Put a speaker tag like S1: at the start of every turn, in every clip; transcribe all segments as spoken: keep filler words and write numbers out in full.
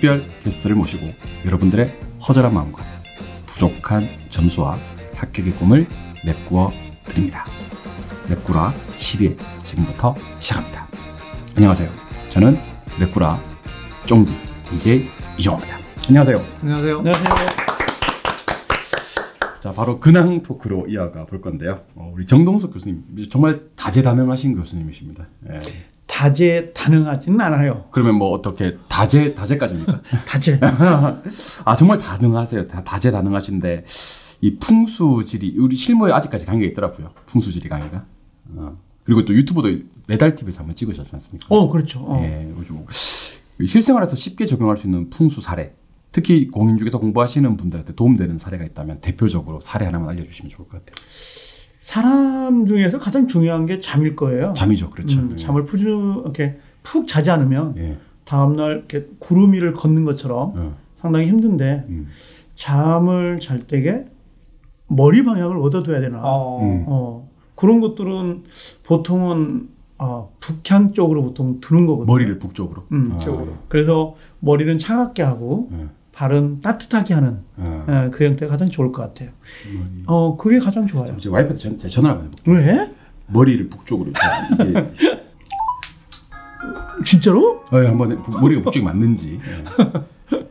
S1: 특별 게스트를 모시고 여러분들의 허전한 마음과 부족한 점수와 합격의 꿈을 메꾸어 드립니다. 메꾸라 십이 회 지금부터 시작합니다. 안녕하세요. 저는 메꾸라 쫑디 디제이 이종호입니다. 안녕하세요.
S2: 안녕하세요.
S3: 안녕하세요.
S1: 자, 바로 근황 토크로 이어가 볼 건데요. 어, 우리 정동석 교수님 정말 다재다능하신 교수님이십니다. 예.
S3: 다재다능하지는 않아요.
S1: 그러면 뭐 어떻게 다재 다재까지입니까?
S3: 다재.
S1: 아 정말 다능하세요. 다 다재다능하신데 이 풍수지리 우리 실무에 아직까지 강의가 있더라고요. 풍수지리 강의가. 어. 그리고 또 유튜브도 매달 티비에서 한번 찍으셨지 않습니까?
S3: 어 그렇죠. 어.
S1: 예, 뭐 실생활에서 쉽게 적용할 수 있는 풍수 사례. 특히 공인중개사 공부하시는 분들한테 도움되는 사례가 있다면 대표적으로 사례 하나만 알려주시면 좋을 것 같아요.
S3: 사람 중에서 가장 중요한 게 잠일 거예요.
S1: 잠이죠, 그렇죠.
S3: 음,
S1: 예.
S3: 잠을 푸주 이렇게 푹 자지 않으면
S1: 예.
S3: 다음날 이렇게 구름 위를 걷는 것처럼
S1: 예.
S3: 상당히 힘든데
S1: 음.
S3: 잠을 잘 때에 머리 방향을 얻어둬야 되나.
S2: 어.
S1: 음.
S3: 어, 그런 것들은 보통은 어, 북향 쪽으로 보통 두는 거거든요.
S1: 머리를 북쪽으로.
S3: 음,
S1: 아,
S3: 쪽으로. 그래서 머리는 차갑게 하고
S1: 예.
S3: 발은 따뜻하게 하는
S1: 예.
S3: 예, 그 형태가 가장 좋을 것 같아요.
S1: 머리.
S3: 어, 그게 가장 좋아요.
S1: 이제 와이프한테 전, 제 전화를 한번 해볼게요.
S3: 왜?
S1: 머리를 북쪽으로. 이게,
S3: 진짜로?
S1: 어, 한번 해- 머리가 북쪽이 맞는지. 예.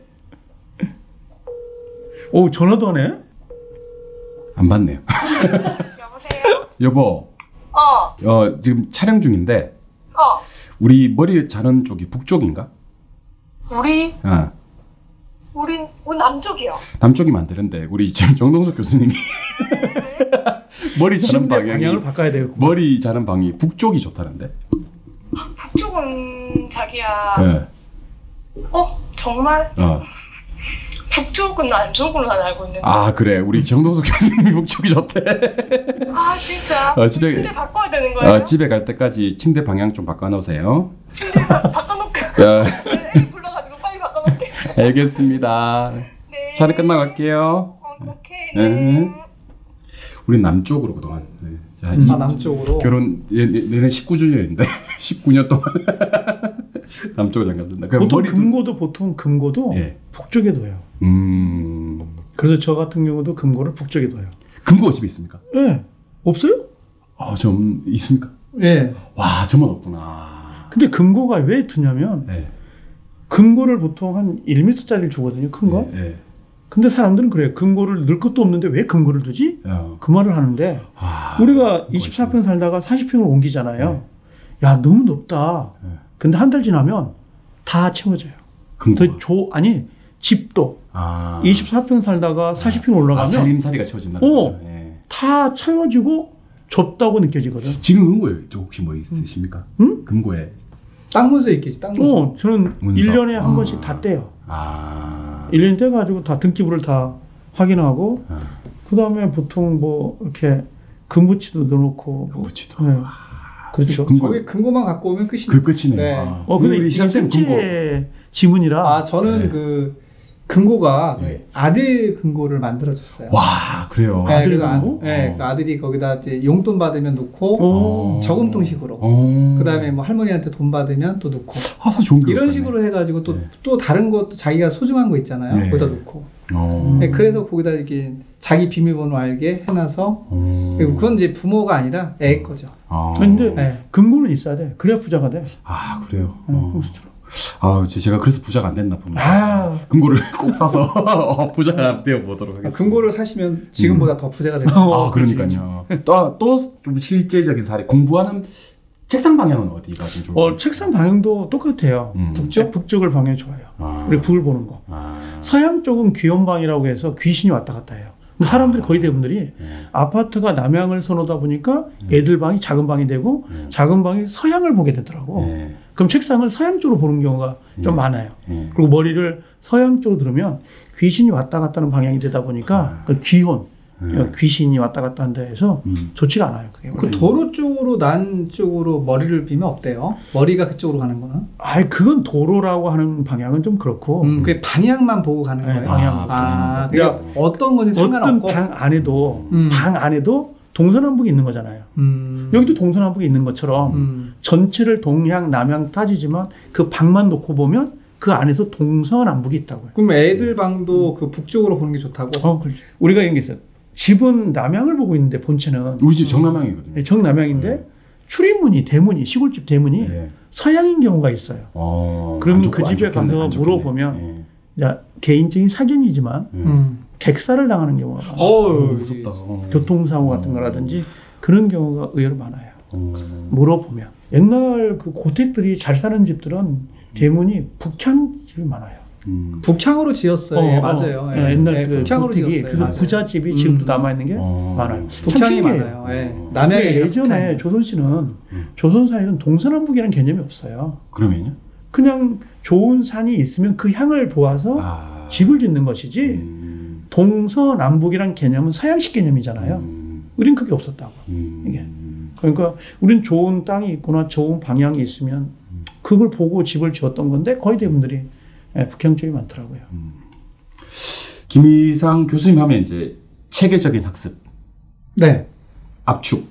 S3: 오, 전화도 하네?
S1: 안 받네요.
S4: 여보세요?
S1: 여보,
S4: 어,
S1: 어, 지금 촬영 중인데
S4: 어,
S1: 우리 머리 자른 쪽이 북쪽인가?
S4: 우리,
S1: 아,
S4: 우린, 우리 남쪽이요.
S1: 남쪽이면 안 되는데 우리 지금 정동석 교수님이 머리 자른
S3: 침대
S1: 방향이
S3: 방향을 바꿔야 되겠고.
S1: 머리 자른 방이 북쪽이 좋다는데.
S4: 북쪽은 자기야.
S1: 예.
S4: 어, 정말?
S1: 어.
S4: 북쪽은 안 좋은 걸로 난 알고 있는데.
S1: 아 그래, 우리 정동석 교수님이 북쪽이 좋대.
S4: 아, 진짜?
S1: 어, 집에-
S4: 침대 바꿔야 되는 거예요?
S1: 어, 집에 갈 때까지 침대 방향 좀 바꿔놓으세요.
S4: 바꿔놓을까?
S1: 야,
S4: 애기 불러가지고 빨리 바꿔놓을게.
S1: 알겠습니다.
S4: 네.
S1: 촬영 끝나고 갈게요.
S4: 어, 오케이.
S1: 네. 우리 남쪽으로 그동안. 네. 자, 이
S2: 아, 남쪽으로.
S1: 결혼 얘, 얘, 얘는 십구 주년인데 십구 년 동안 남쪽으로 잠갔습니다. 그럼
S3: 보통
S1: 머리도-
S3: 금고도 보통 금고도
S1: 예.
S3: 북쪽에 둬요.
S1: 음.
S3: 그래서 저 같은 경우도 금고를 북쪽에 둬요.
S1: 금고가 집에 있습니까?
S3: 예. 없어요?
S1: 아, 좀 있습니까?
S2: 예.
S1: 와, 저만 없구나.
S3: 근데 금고가 왜 두냐면
S1: 예.
S3: 금고를 보통 한 일 미터짜리를 주거든요. 큰 거.
S1: 예. 예.
S3: 근데 사람들은 그래요. 금고를 넣을 것도 없는데 왜 금고를 두지?
S1: 어.
S3: 그 말을 하는데
S1: 아,
S3: 우리가
S1: 금고
S3: 이십사 평
S1: 있습니다.
S3: 살다가 사십 평을 옮기잖아요. 야, 너무 높다.
S1: 네.
S3: 근데 한 달 지나면 다 채워져요.
S1: 금고.
S3: 더 조, 아니, 집도
S1: 아.
S3: 이십사 평 살다가 사십 평
S1: 아,
S3: 올라가면
S1: 살림살이가 채워진다.
S3: 어.
S1: 예.
S3: 다 채워지고 좁다고 느껴지거든.
S1: 지금 금고에 혹시 뭐 있으십니까?
S3: 응?
S1: 금고에.
S2: 땅 문서 있겠지. 땅 문서.
S3: 어, 저는
S1: 문서.
S3: 일 년에 한
S1: 아.
S3: 번씩 다 떼요.
S1: 아.
S3: 일 년에 떼가지고 다 등기부를 다 확인하고,
S1: 아.
S3: 그 다음에 보통 뭐, 이렇게 금붙이도 넣어놓고. 뭐,
S1: 금붙이도.
S3: 네. 그렇죠.
S1: 금고.
S2: 거기 금고만 갖고 오면 끝이네.
S1: 그 끝이네요.
S2: 네.
S1: 아.
S3: 어, 근데
S1: 우리
S3: 이
S1: 시장님 금고.
S3: 생체 지문이라.
S2: 아, 저는
S1: 네.
S2: 그 금고가
S1: 네.
S2: 아들 금고를 만들어줬어요.
S1: 와, 그래요.
S2: 네,
S3: 아들
S2: 그래서 아,
S3: 금고?
S2: 네,
S1: 어.
S2: 그 아들이 거기다 이제 용돈 받으면 넣고
S3: 오.
S2: 저금통식으로.
S1: 어.
S2: 그다음에 뭐 할머니한테 돈 받으면 또 넣고.
S1: 아, 사 좋은
S2: 이런
S1: 교육
S2: 식으로 해가지고 또,
S1: 네.
S2: 또 다른 것도 자기가 소중한 거 있잖아요.
S1: 네.
S2: 거기다 넣고.
S1: 어.
S2: 네, 그래서 거기다 이렇게 자기 비밀번호 알게 해놔서
S1: 어.
S2: 그리고 그건 이제 부모가 아니라 애 거죠.
S1: 아.
S3: 근데
S2: 네.
S3: 금고는 있어야 돼. 그래야 부자가 돼.
S1: 아, 그래요.
S3: 응,
S1: 어.
S3: 금수저로.
S1: 아, 제- 제가 그래서 부자가 안 됐나 봅니다.
S3: 아,
S1: 금고를 꼭 사서 어, 부자가 되어 보도록
S2: 아,
S1: 하겠습니다.
S2: 금고를 사시면 지금보다 더 부자가 될 수
S3: 어,
S2: 있어요.
S1: 아, 그러니까요. 또 또 좀 실제적인 사례. 공부하는 책상 방향은 어디가 좀 좋을까요?
S3: 어, 책상 방향도 똑같아요.
S1: 음.
S3: 북쪽? 북쪽을 방향 좋아요.
S1: 아.
S3: 우리 북을 보는 거.
S1: 아.
S3: 서양 쪽은 귀염방이라고 해서 귀신이 왔다 갔다 해요. 근데 사람들이 거의 대부분들이
S1: 네.
S3: 아파트가 남향을 선호다 보니까 애들 방이 작은 방이 되고
S1: 음.
S3: 작은 방이 서양을 보게 되더라고.
S1: 네.
S3: 그럼 책상을 서양 쪽으로 보는 경우가 좀
S1: 네.
S3: 많아요.
S1: 네.
S3: 그리고 머리를 서양 쪽으로 들으면 귀신이 왔다 갔다 하는 방향이 되다 보니까 그 귀혼,
S1: 네.
S3: 귀신이 왔다 갔다 한다 해서
S1: 음.
S3: 좋지가 않아요. 그게
S2: 그
S3: 원래.
S2: 도로 쪽으로 난 쪽으로 머리를 비면 어때요? 머리가 그쪽으로 가는 거는?
S3: 아이, 그건 도로라고 하는 방향은 좀 그렇고
S2: 음, 그 방향만 보고 가는
S3: 네,
S2: 거예요.
S3: 방향.
S2: 아,
S3: 그러니까
S2: 그러니까 어떤 건지
S3: 어떤
S2: 상관없고.
S3: 방 안에도
S2: 음.
S3: 방 안에도 동서남북이 있는 거잖아요.
S2: 음.
S3: 여기도 동서남북이 있는 것처럼
S2: 음.
S3: 전체를 동향, 남향 따지지만 그 방만 놓고 보면 그 안에서 동서남북이 있다고요.
S2: 그럼 애들 방도 그 북쪽으로 보는 게 좋다고?
S3: 어, 그렇죠. 우리가 이런 게 있어요. 집은 남향을 보고 있는데 본체는
S1: 우리 집 정남향이거든요.
S3: 정남향인데
S1: 네.
S3: 출입문이 대문이 시골집 대문이
S1: 네.
S3: 서양인 경우가 있어요.
S1: 어,
S3: 그러면
S1: 안 좋-
S3: 그
S1: 안
S3: 집에
S1: 좋겠네,
S3: 가서
S1: 안 좋겠네.
S3: 물어보면
S1: 예.
S3: 야, 개인적인 사견이지만
S1: 음.
S2: 음.
S3: 객사를 당하는 경우가 많아요.
S2: 어우,
S1: 무섭다. 어.
S3: 교통사고 같은 거라든지 그런 경우가 의외로 많아요.
S1: 어.
S3: 물어보면 옛날 그 고택들이 잘 사는 집들은 대문이 북향 집이 많아요.
S1: 음.
S2: 북향으로 지었어요.
S3: 어,
S2: 예,
S3: 어.
S2: 맞아요.
S3: 예,
S2: 예.
S3: 옛날
S2: 예,
S3: 그
S2: 북향으로
S3: 고택이
S2: 지었어요.
S3: 그래서
S2: 맞아요.
S3: 부잣집이
S2: 음.
S3: 지금도 남아 있는 게
S1: 어.
S3: 많아요.
S2: 북향이
S3: 참 신기해요.
S2: 많아요. 예.
S1: 어.
S2: 남양이
S3: 근데 예전에
S2: 북향이.
S3: 조선시는
S1: 음.
S3: 조선사에는 동서남북이라는 개념이 없어요.
S1: 그러면요?
S3: 그냥 좋은 산이 있으면 그 향을 보아서
S1: 아.
S3: 집을 짓는 것이지
S1: 음.
S3: 동서남북이란 개념은 서양식 개념이잖아요.
S1: 음.
S3: 우린 그게 없었다고.
S1: 음.
S3: 이게. 그러니까 우린 좋은 땅이 있거나 좋은 방향이 있으면 그걸 보고 집을 지었던 건데 거의 대부분들이 예, 북향 쪽이 많더라고요.
S1: 김희상 교수님 하면 이제 체계적인 학습,
S2: 네.
S1: 압축,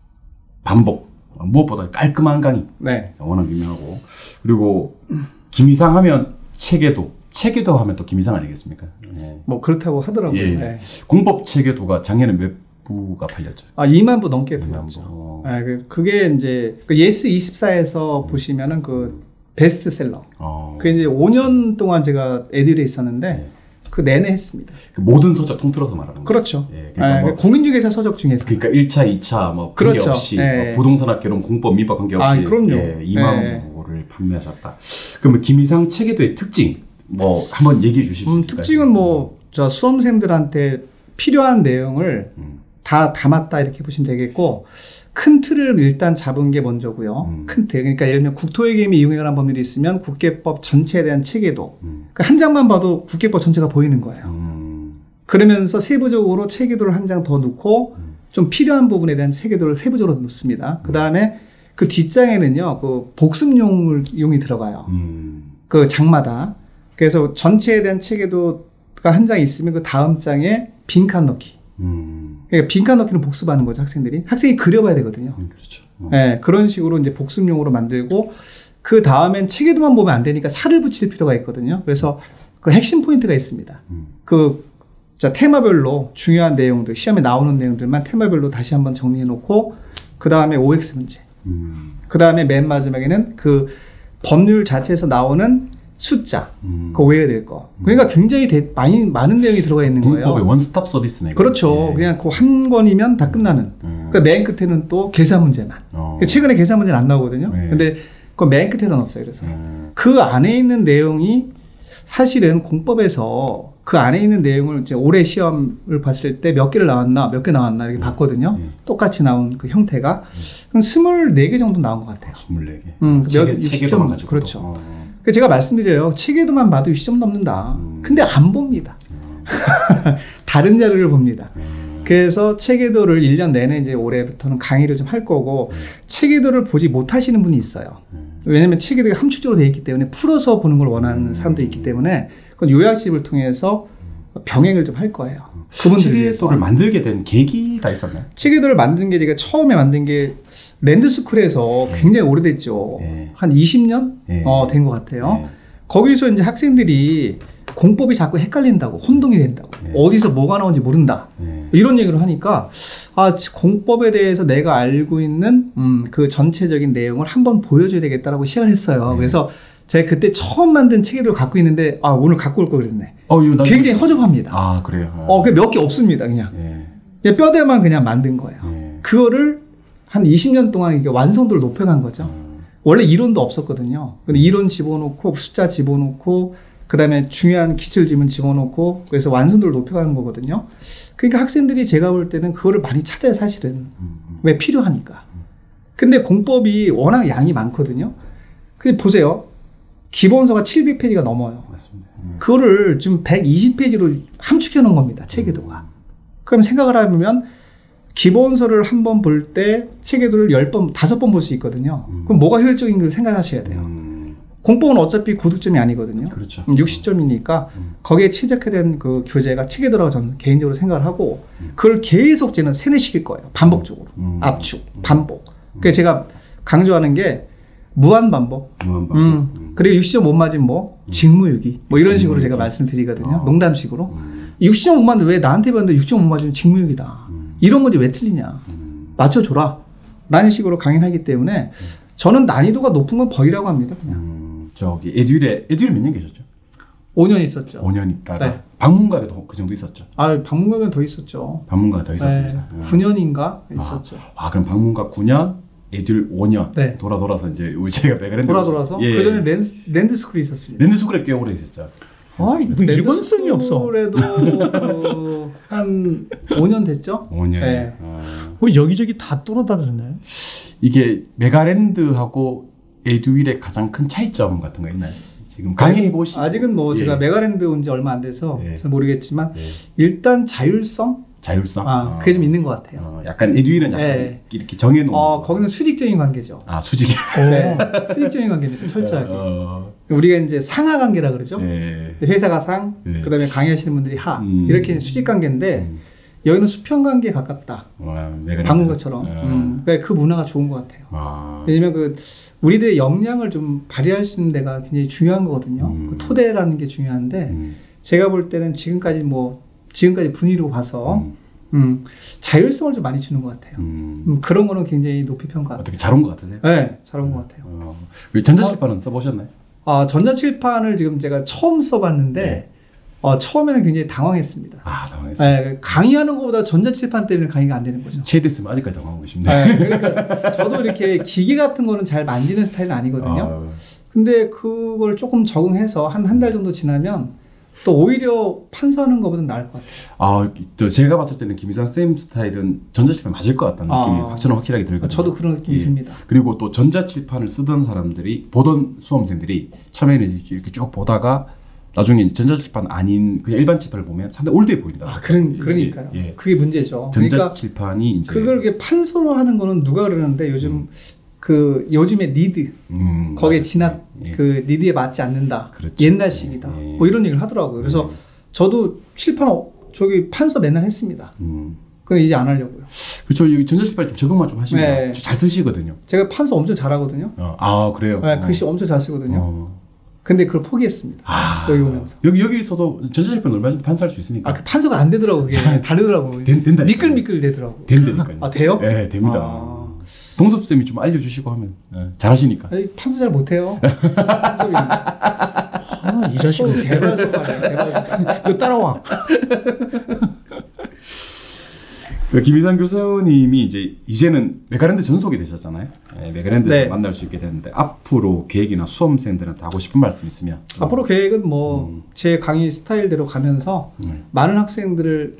S1: 반복, 무엇보다 깔끔한 강의
S2: 네.
S1: 워낙 유명하고, 그리고 김희상 하면 체계도, 체계도 하면 또 김희상 아니겠습니까? 예.
S2: 뭐 그렇다고 하더라고요.
S1: 예.
S2: 예.
S1: 공법 체계도가 작년에 몇 부가 팔렸죠?
S2: 아, 이만 부 넘게
S1: 이만
S2: 팔렸죠.
S1: 부. 어.
S2: 아, 그- 그게 이제 그 예스 이십사에서 보시면은 그 베스트셀러.
S1: 어.
S2: 그 이제 오 년 동안 제가 에듀에 있었는데
S1: 네.
S2: 그 내내 했습니다.
S1: 그 모든 서적 통틀어서 말하는 거죠.
S2: 그렇죠.
S1: 예,
S2: 아,
S1: 그러니까 뭐,
S2: 공인중개사 서적 중에서.
S1: 그러니까 일 차, 이 차 뭐
S2: 그렇죠.
S1: 관계없이
S2: 예.
S1: 뭐 부동산학개론 공법 민법 관계없이
S2: 아, 그럼요.
S1: 예, 이만
S2: 예.
S1: 부를 판매하셨다. 그러면 김희상 체계도의 특징 뭐 한번 얘기해 주실 수
S2: 음,
S1: 있을까요?
S2: 특징은 뭐 저 수험생들한테 필요한 내용을
S1: 음.
S2: 다 담았다 이렇게 보시면 되겠고, 큰 틀을 일단 잡은 게 먼저고요.
S1: 음.
S2: 큰 틀. 그러니까 예를 들면 국토의 개임이 이용에 관한 법률이 있으면 국계법 전체에 대한 체계도.
S1: 음.
S2: 그러니까 한 장만 봐도 국계법 전체가 보이는 거예요.
S1: 음.
S2: 그러면서 세부적으로 체계도를 한 장 더 넣고
S1: 음.
S2: 좀 필요한 부분에 대한 체계도를 세부적으로 넣습니다. 그 다음에 그 뒷장에는요, 그 복습용을, 용이 들어가요.
S1: 음.
S2: 그 장마다. 그래서 전체에 대한 체계도가 한 장 있으면 그 다음 장에 빈칸 넣기.
S1: 음.
S2: 그러니까 빈칸 넣기는 복습하는 거죠, 학생들이. 학생이 그려봐야 되거든요.
S1: 음, 그렇죠. 어.
S2: 네, 그런 식으로 이제 복습용으로 만들고, 그 다음엔 체계도만 보면 안 되니까 살을 붙일 필요가 있거든요. 그래서 그 핵심 포인트가 있습니다.
S1: 음.
S2: 그, 자, 테마별로 중요한 내용들, 시험에 나오는 내용들만 테마별로 다시 한번 정리해 놓고, 그 다음에 오엑스 문제.
S1: 음.
S2: 그 다음에 맨 마지막에는 그 법률 자체에서 나오는 숫자,
S1: 음.
S2: 그거 외워야 될 거. 그러니까 굉장히 대, 많이, 많은 내용이 들어가 있는 거예요.
S1: 공법의 원스톱 서비스네.
S2: 그렇죠.
S1: 예.
S2: 그냥 그 한 권이면 다 끝나는.
S1: 음.
S2: 그 맨 끝에는 또 계산 문제만.
S1: 어.
S2: 최근에 계산 문제는 안 나오거든요.
S1: 네.
S2: 근데 그 맨 끝에다 넣었어요. 그래서
S1: 음.
S2: 그 안에 있는 내용이 사실은 공법에서 그 안에 있는 내용을 이제 올해 시험을 봤을 때 몇 개를 나왔나, 몇 개 나왔나 이렇게 봤거든요.
S1: 음.
S2: 똑같이 나온 그 형태가 한 스물네 개 정도 나온 것 같아요.
S1: 스물네 개.
S2: 음, 그
S1: 체계,
S2: 몇-
S1: 체계도만
S2: 육십 점,
S1: 가지고.
S2: 그렇죠. 그래서 제가 말씀드려요. 체계도만 봐도 육십 점 넘는다.
S1: 음.
S2: 근데 안 봅니다.
S1: 음.
S2: 다른 자료를 봅니다.
S1: 음.
S2: 그래서 체계도를 일 년 내내 이제 올해부터는 강의를 좀 할 거고,
S1: 음.
S2: 체계도를 보지 못하시는 분이 있어요.
S1: 음.
S2: 왜냐면 체계도가 함축적으로 되어 있기 때문에 풀어서 보는 걸 원하는
S1: 음.
S2: 사람도 있기 때문에 그건 요약집을 통해서 병행을 좀 할 거예요. 그분들을 위해서.
S1: 체계도를 만들게 된 계기가 있었나요?
S2: 체계도를 만든 게 제가 처음에 만든 게 랜드스쿨에서 굉장히 오래됐죠.
S1: 네.
S2: 한 이십 년
S1: 네.
S2: 어, 된 것 같아요.
S1: 네.
S2: 거기서 이제 학생들이 공법이 자꾸 헷갈린다고, 혼동이 된다고,
S1: 네.
S2: 어디서 뭐가 나오는지 모른다.
S1: 네.
S2: 이런 얘기를 하니까 아, 공법에 대해서 내가 알고 있는 음, 그 전체적인 내용을 한번 보여줘야 되겠다라고 시작을 했어요.
S1: 네.
S2: 그래서 제가 그때 처음 만든 체계도를 갖고 있는데 아, 오늘 갖고 올 걸 그랬네.
S1: 어, 이거 나
S2: 굉장히 허접합니다.
S1: 아, 그래요.
S2: 어, 그 몇 개 없습니다. 그냥.
S1: 예.
S2: 그냥 뼈대만 그냥 만든 거예요.
S1: 예.
S2: 그거를 한 이십 년 동안 이게 완성도를 높여간 거죠.
S1: 어.
S2: 원래 이론도 없었거든요. 근데 이론 집어넣고 숫자 집어넣고 그다음에 중요한 기출 지문 집어넣고 그래서 완성도를 높여가는 거거든요. 그러니까 학생들이 제가 볼 때는 그거를 많이 찾아요, 사실은.
S1: 음, 음.
S2: 왜 필요하니까. 근데 공법이 워낙 양이 많거든요. 근데 보세요. 기본서가 칠백 페이지가 넘어요.
S1: 맞습니다. 음.
S2: 그거를 지금 백이십 페이지로 함축해 놓은 겁니다. 체계도가. 그럼 생각을 해보면 기본서를 한 번 볼 때 체계도를 열 번, 다섯 번 볼 수 있거든요.
S1: 음.
S2: 그럼 뭐가 효율적인 걸 생각하셔야 돼요.
S1: 음.
S2: 공법은 어차피 고득점이 아니거든요.
S1: 그렇죠.
S2: 육십 점이니까
S1: 음.
S2: 거기에 최적화된 그 교재가 체계도라고 저는 개인적으로 생각을 하고
S1: 음.
S2: 그걸 계속 저는 세뇌시킬 거예요. 반복적으로.
S1: 음.
S2: 압축, 반복. 그래서 제가 강조하는 게 무한 반복.
S1: 무한 반복.
S2: 음.
S1: 음.
S2: 그리고 육십 점 못 맞으면 뭐 직무유기. 뭐 이런 식으로
S1: 직무유기.
S2: 제가 말씀드리거든요.
S1: 어.
S2: 농담식으로.
S1: 음.
S2: 육십 점 못 맞는데 왜 나한테 배웠는데 육십 점 못 맞으면 직무유기다.
S1: 음.
S2: 이런 문제 왜 틀리냐.
S1: 음.
S2: 맞춰줘라. 라는 식으로 강의를 하기 때문에 저는 난이도가 높은 건 벌이라고 합니다. 그냥.
S1: 음. 저기 에듀윌에 에듀윌 몇 년 계셨죠?
S2: 오 년 있었죠.
S1: 오 년 있다가
S2: 네.
S1: 방문가에도 그 정도 있었죠.
S2: 아, 방문가면 더 있었죠.
S1: 방문가가 더 있었습니다.
S2: 네,
S1: 음.
S2: 구 년인가 있었죠.
S1: 아 그럼 방문가 구 년, 에듀윌 오 년
S2: 네.
S1: 돌아 돌아서 이제 우리 제가 맥그랜드
S2: 돌아 돌아서
S1: 예.
S2: 그 전에 랜드, 랜드스쿨이 있었습니다.
S1: 랜드스쿨에 꽤 오래 있었죠.
S3: 아, 뭐 일관성이 없어.
S2: 랜드스쿨에도 그, 한 오 년 됐죠?
S1: 오 년.
S2: 네.
S1: 아.
S3: 뭐 여기저기 다 돌아다녔나요?
S1: 이게 메가랜드하고 에듀윌의 가장 큰 차이점 같은 거 있나요? 지금 강의해 보시.
S2: 아직은 뭐
S1: 예.
S2: 제가 메가랜드 온 지 얼마 안 돼서
S1: 예.
S2: 잘 모르겠지만
S1: 예.
S2: 일단 자율성?
S1: 자율성.
S2: 아,
S1: 어.
S2: 그게 좀 있는 것 같아요.
S1: 어, 약간 에듀윌은 약간
S2: 예.
S1: 이렇게 정해놓은.
S2: 어, 거기는 수직적인 관계죠.
S1: 아 수직이.
S2: 네, 수직적인 관계입니다. 철저하게.
S1: 어,
S2: 우리가 이제 상하 관계라 그러죠.
S1: 예.
S2: 회사가 상,
S1: 예.
S2: 그다음에 강의하시는 분들이 하.
S1: 음.
S2: 이렇게 수직 관계인데
S1: 음.
S2: 여기는 수평 관계에 가깝다.
S1: 와, 메가랜드.
S2: 방문가처럼.
S1: 어.
S2: 음, 그러니까 그 문화가 좋은 것 같아요.
S1: 아.
S2: 왜냐면 그 우리들의 역량을 좀 발휘할 수 있는 데가 굉장히 중요한 거거든요.
S1: 음.
S2: 그 토대라는 게 중요한데
S1: 음.
S2: 제가 볼 때는 지금까지 뭐 지금까지 분위기로 봐서
S1: 음.
S2: 음, 자율성을 좀 많이 주는 것 같아요.
S1: 음.
S2: 음, 그런 거는 굉장히 높이 평가합니다.
S1: 어떻게 잘 온 것 같으세요?
S2: 네, 잘 온 것 같아요.
S1: 어. 왜 전자칠판은 써보셨나요?
S2: 아, 전자칠판을 지금 제가 처음 써봤는데
S1: 네.
S2: 어, 처음에는 굉장히 당황했습니다.
S1: 아 당황했어요.
S2: 네, 강의하는 것보다 전자칠판 때문에 강의가 안 되는 거죠.
S1: 체드스면 아직까지 당황하고 계십니다.
S2: 네, 그러니까 저도 이렇게 기계 같은 거는 잘 만지는 스타일은 아니거든요.
S1: 어.
S2: 근데 그걸 조금 적응해서 한 한 달 정도 지나면 또 오히려 판사하는 것보다 나을 것 같아요.
S1: 아, 저 제가 봤을 때는 김희상 쌤 스타일은 전자칠판 맞을 것 같다는
S2: 아.
S1: 느낌이 확실히 확실하게 들거든요.
S2: 저도 그런 느낌이
S1: 예.
S2: 듭니다.
S1: 그리고 또 전자칠판을 쓰던 사람들이 보던 수험생들이 처음에는 이렇게 쭉 보다가 나중에 전자칠판 아닌 그냥 일반 칠판을 보면 상당히 올드해 보인다.
S2: 아, 그런, 그러니까요.
S1: 예.
S2: 그게 문제죠. 그러니까
S1: 전자칠판이 이제
S2: 그걸 이렇게 판서로 하는 거는 누가 그러는데 요즘
S1: 음.
S2: 그 요즘에 니드
S1: 음,
S2: 거기에
S1: 맞아요.
S2: 진압
S1: 예.
S2: 그 니드에 맞지 않는다.
S1: 그렇죠.
S2: 옛날식이다.
S1: 예.
S2: 뭐 이런 얘기를 하더라고요. 그래서
S1: 음.
S2: 저도 칠판 어, 저기 판서 맨날 했습니다.
S1: 음.
S2: 근데 이제 안 하려고요.
S1: 그렇죠. 이 전자칠판 좀 적응만 좀 하시면
S2: 네.
S1: 잘 쓰시거든요.
S2: 제가 판서 엄청 잘하거든요.
S1: 어, 아 그래요.
S2: 네, 글씨
S1: 어.
S2: 엄청 잘 쓰거든요.
S1: 어.
S2: 근데 그걸 포기했습니다.
S1: 아,
S2: 여기 오면서.
S1: 여기 여기서도 전자칠판 얼마든지 판사할 수 있으니까.
S2: 아, 그 판서가 안 되더라고 그게.
S1: 잘-
S2: 다르더라고요.
S1: 된- 된다니까요.
S2: 미끌미끌 되더라고.
S1: 된다니까요.
S2: 아, 돼요?
S1: 네, 됩니다.
S2: 아.
S1: 동섭 쌤이 좀 알려주시고 하면 네, 잘하시니까.
S2: 아니, 판서 잘 못해요. 판서
S3: 아, 이 자식은
S2: 개발서 말이야. 개발서.
S3: 너 따라와.
S1: 그 김희상 교수님이 이제 이제는 메가랜드 전속이 되셨잖아요. 네, 메가랜드에서
S2: 네.
S1: 만날 수 있게 되는데 앞으로 계획이나 수험생들한테 하고 싶은 말씀 있으면.
S2: 앞으로 계획은 뭐
S1: 음.
S2: 제 강의 스타일대로 가면서
S1: 음.
S2: 많은 학생들을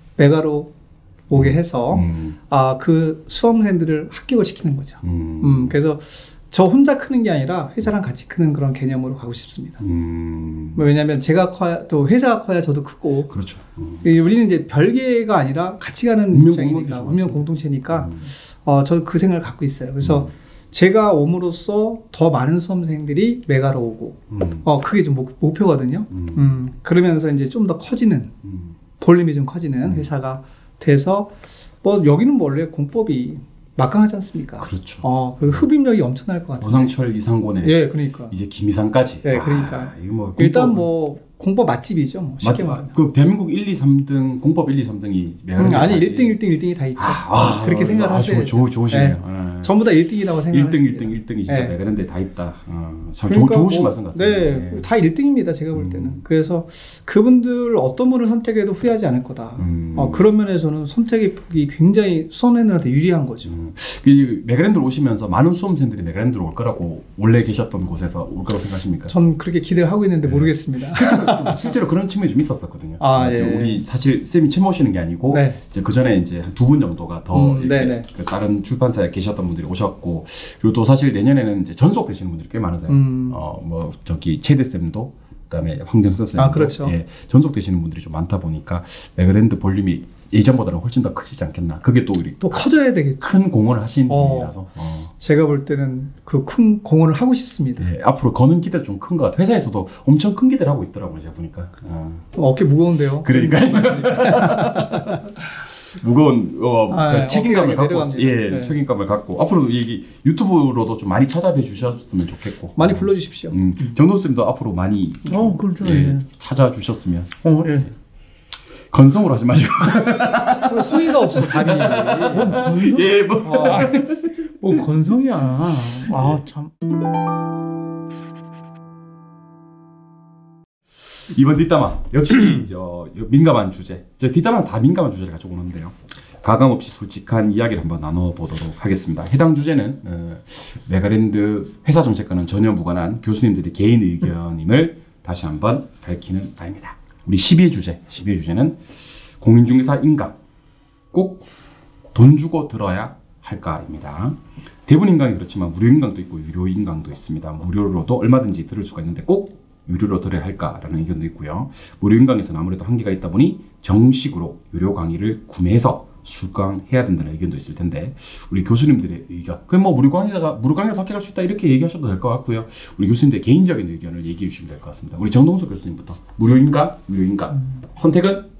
S2: 메가로 오게 해서
S1: 음.
S2: 아, 그 수험생들을 합격을 시키는 거죠.
S1: 음.
S2: 음, 그래서 저 혼자 크는 게 아니라 회사랑 같이 크는 그런 개념으로 가고 싶습니다.
S1: 음.
S2: 뭐 왜냐하면 제가 커야 또 회사가 커야 저도 크고
S1: 그렇죠. 음.
S2: 이 우리는 이제 별개가 아니라 같이 가는
S1: 운명
S2: 입장이니까
S1: 공동체죠,
S2: 운명
S1: 맞습니다.
S2: 공동체니까
S1: 음.
S2: 어, 저는 그 생각을 갖고 있어요. 그래서
S1: 음.
S2: 제가 옴으로써 더 많은 수험생들이 메가로 오고
S1: 음.
S2: 어, 그게 좀 목, 목표거든요.
S1: 음.
S2: 음, 그러면서 이제 좀 더 커지는
S1: 음.
S2: 볼륨이 좀 커지는
S1: 음.
S2: 회사가 돼서 뭐 여기는 뭐 원래 공법이 막강하지 않습니까?
S1: 그렇죠.
S2: 어, 그 흡입력이 엄청날 것 같아요.
S1: 오상철 이상곤의
S2: 예, 그러니까.
S1: 이제 김희상까지.
S2: 예, 그러니까.
S1: 아, 이거 뭐
S2: 일단
S1: 공법-
S2: 뭐 공법 맛집이죠. 뭐 쉽게
S1: 맞,
S2: 말하면.
S1: 그 대한민국 일, 이, 삼 등 공법 일, 이, 삼 등이
S2: 음, 아니 일 등, 일 등, 일 등이 다 있죠.
S1: 아, 아,
S2: 그렇게 생각을
S1: 아,
S2: 하셔야죠.
S1: 좋, 좋, 좋으시네요. 예.
S2: 전부 다 일 등이라고 생각하시면
S1: 일 등, 일 등, 일 등이 진짜
S2: 네.
S1: 메가랜드에 다 있다. 어, 참
S2: 그러니까
S1: 좋, 좋으신
S2: 뭐,
S1: 말씀 같습니다.
S2: 네,
S1: 예.
S2: 다 일 등입니다. 제가 볼 때는.
S1: 음.
S2: 그래서 그분들 어떤 분을 선택해도 후회하지 않을 거다.
S1: 음.
S2: 어, 그런 면에서는 선택의 폭이 굉장히 수험생들한테 유리한 거죠.
S1: 음. 이 메가랜드로 오시면서 많은 수험생들이 메가랜드로 올 거라고 원래 계셨던 곳에서 올 거라고 생각하십니까?
S2: 전 그렇게 기대를 하고 있는데
S1: 네.
S2: 모르겠습니다.
S1: 실제로, 실제로 그런 측면이 좀 있었었거든요.
S2: 아,
S1: 이제
S2: 예.
S1: 우리 사실 쌤이 채 모시는 게 아니고
S2: 네.
S1: 이제 그 전에 이제 한 두 분 정도가 더
S2: 음,
S1: 이렇게
S2: 네네.
S1: 그 다른 출판사에 계셨던 분들이 오셨고 그리고 또 사실 내년에는 이제 전속 되시는 분들이 꽤 많으세요.
S2: 음.
S1: 어 뭐 저기 최대 쌤도 그다음에 황정석 쌤도
S2: 아, 그렇죠.
S1: 예, 전속 되시는 분들이 좀 많다 보니까 메가랜드 볼륨이 예전보다는 훨씬 더 크시지 않겠나. 그게 또 우리
S2: 또 커져야 되겠죠.
S1: 큰 공헌을 하신
S2: 어.
S1: 분이라서 어.
S2: 제가 볼 때는 그 큰 공헌을 하고 싶습니다.
S1: 예, 앞으로 거는 기대 좀 큰 것 같아요. 회사에서도 엄청 큰 기대를 하고 있더라고요, 제가 보니까. 어.
S2: 어깨 무거운데요.
S1: 그러니까. 무거운 어,
S2: 아,
S1: 저
S2: 네.
S1: 책임감을
S2: 어깨가
S1: 갖고
S2: 내려갑니다.
S1: 예
S2: 네.
S1: 책임감을 갖고 앞으로 얘기 유튜브로도 좀 많이 찾아뵈 주셨으면 좋겠고
S2: 많이 불러주십시오.
S1: 음, 정동쌤도 앞으로 많이
S3: 어, 그렇죠.
S1: 예,
S3: 예.
S1: 찾아주셨으면
S3: 어, 예.
S1: 건성으로 하지 마시고
S2: 성의가 없어 답이.
S3: 건성?
S1: 예 뭐.
S3: 어, 뭐 건성이야. 아, 참.
S1: 이번 뒷담화 역시 저 민감한 주제. 저 뒷담화는 다 민감한 주제를 가지고 오는데요. 가감 없이 솔직한 이야기를 한번 나눠보도록 하겠습니다. 해당 주제는 어, 메가랜드 회사 정책과는 전혀 무관한 교수님들의 개인 의견임을 다시 한번 밝히는 바입니다. 우리 십 위 주제, 십 위 주제는 공인중개사 인강 꼭 돈 주고 들어야 할까입니다. 대부분 인강이 그렇지만 무료 인강도 있고 유료 인강도 있습니다. 무료로도 얼마든지 들을 수가 있는데 꼭 유료로 들어야 할까라는 의견도 있고요. 무료 인강에서는 아무래도 한계가 있다 보니 정식으로 유료 강의를 구매해서 수강해야 된다는 의견도 있을 텐데 우리 교수님들의 의견 그럼 뭐 무료 강의가 무료 강의로 합격할 수 있다 이렇게 얘기하셔도 될 것 같고요. 우리 교수님들의 개인적인 의견을 얘기해 주시면 될 것 같습니다. 우리 정동석 교수님부터 무료 인강, 유료 인강
S3: 음.
S1: 선택은?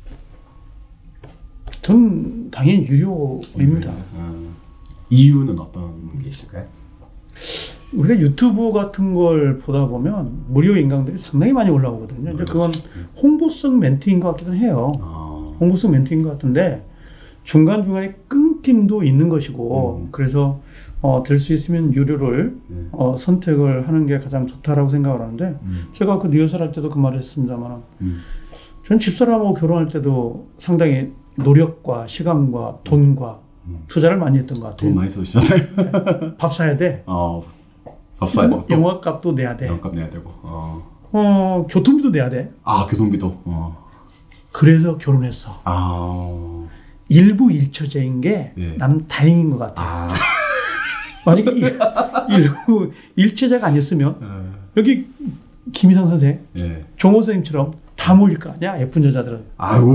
S3: 전 당연히 유료입니다.
S1: 음, 이유는 어떤 게 있을까요?
S3: 우리가 유튜브 같은 걸 보다 보면 무료 인강들이 상당히 많이 올라오거든요. 이제 그건 홍보성 멘트인 것 같기도 해요.
S1: 아,
S3: 홍보성 멘트인 것 같은데 중간중간에 끊김도 있는 것이고
S1: 음.
S3: 그래서 어, 될 수 있으면 유료를
S1: 네.
S3: 어, 선택을 하는 게 가장 좋다라고 생각을 하는데
S1: 음.
S3: 제가 그 리허설 할 때도 그 말을 했습니다만
S1: 음.
S3: 전 집사람하고 결혼할 때도 상당히 노력과 시간과 돈과
S1: 음.
S3: 투자를 많이 했던 것
S1: 돈
S3: 같아요.
S1: 많이 쓰시잖아요.
S3: 밥 사야 돼.
S1: 어, 밥 사야 되고 또
S3: 영화값도 내야 돼.
S1: 영값 내야 되고. 어.
S3: 어, 교통비도 내야 돼.
S1: 아 교통비도. 어.
S3: 그래서 결혼했어.
S1: 아.
S3: 일부 일처제인 게
S1: 예.
S3: 나는 다행인 것 같아.
S1: 아.
S3: 만약에 이- 일부 일처제가 아니었으면
S1: 예.
S3: 여기 김희상 선생,
S1: 예.
S3: 종호 선생님처럼 다 모일 거 아니야? 예쁜 여자들은.
S1: 아이고.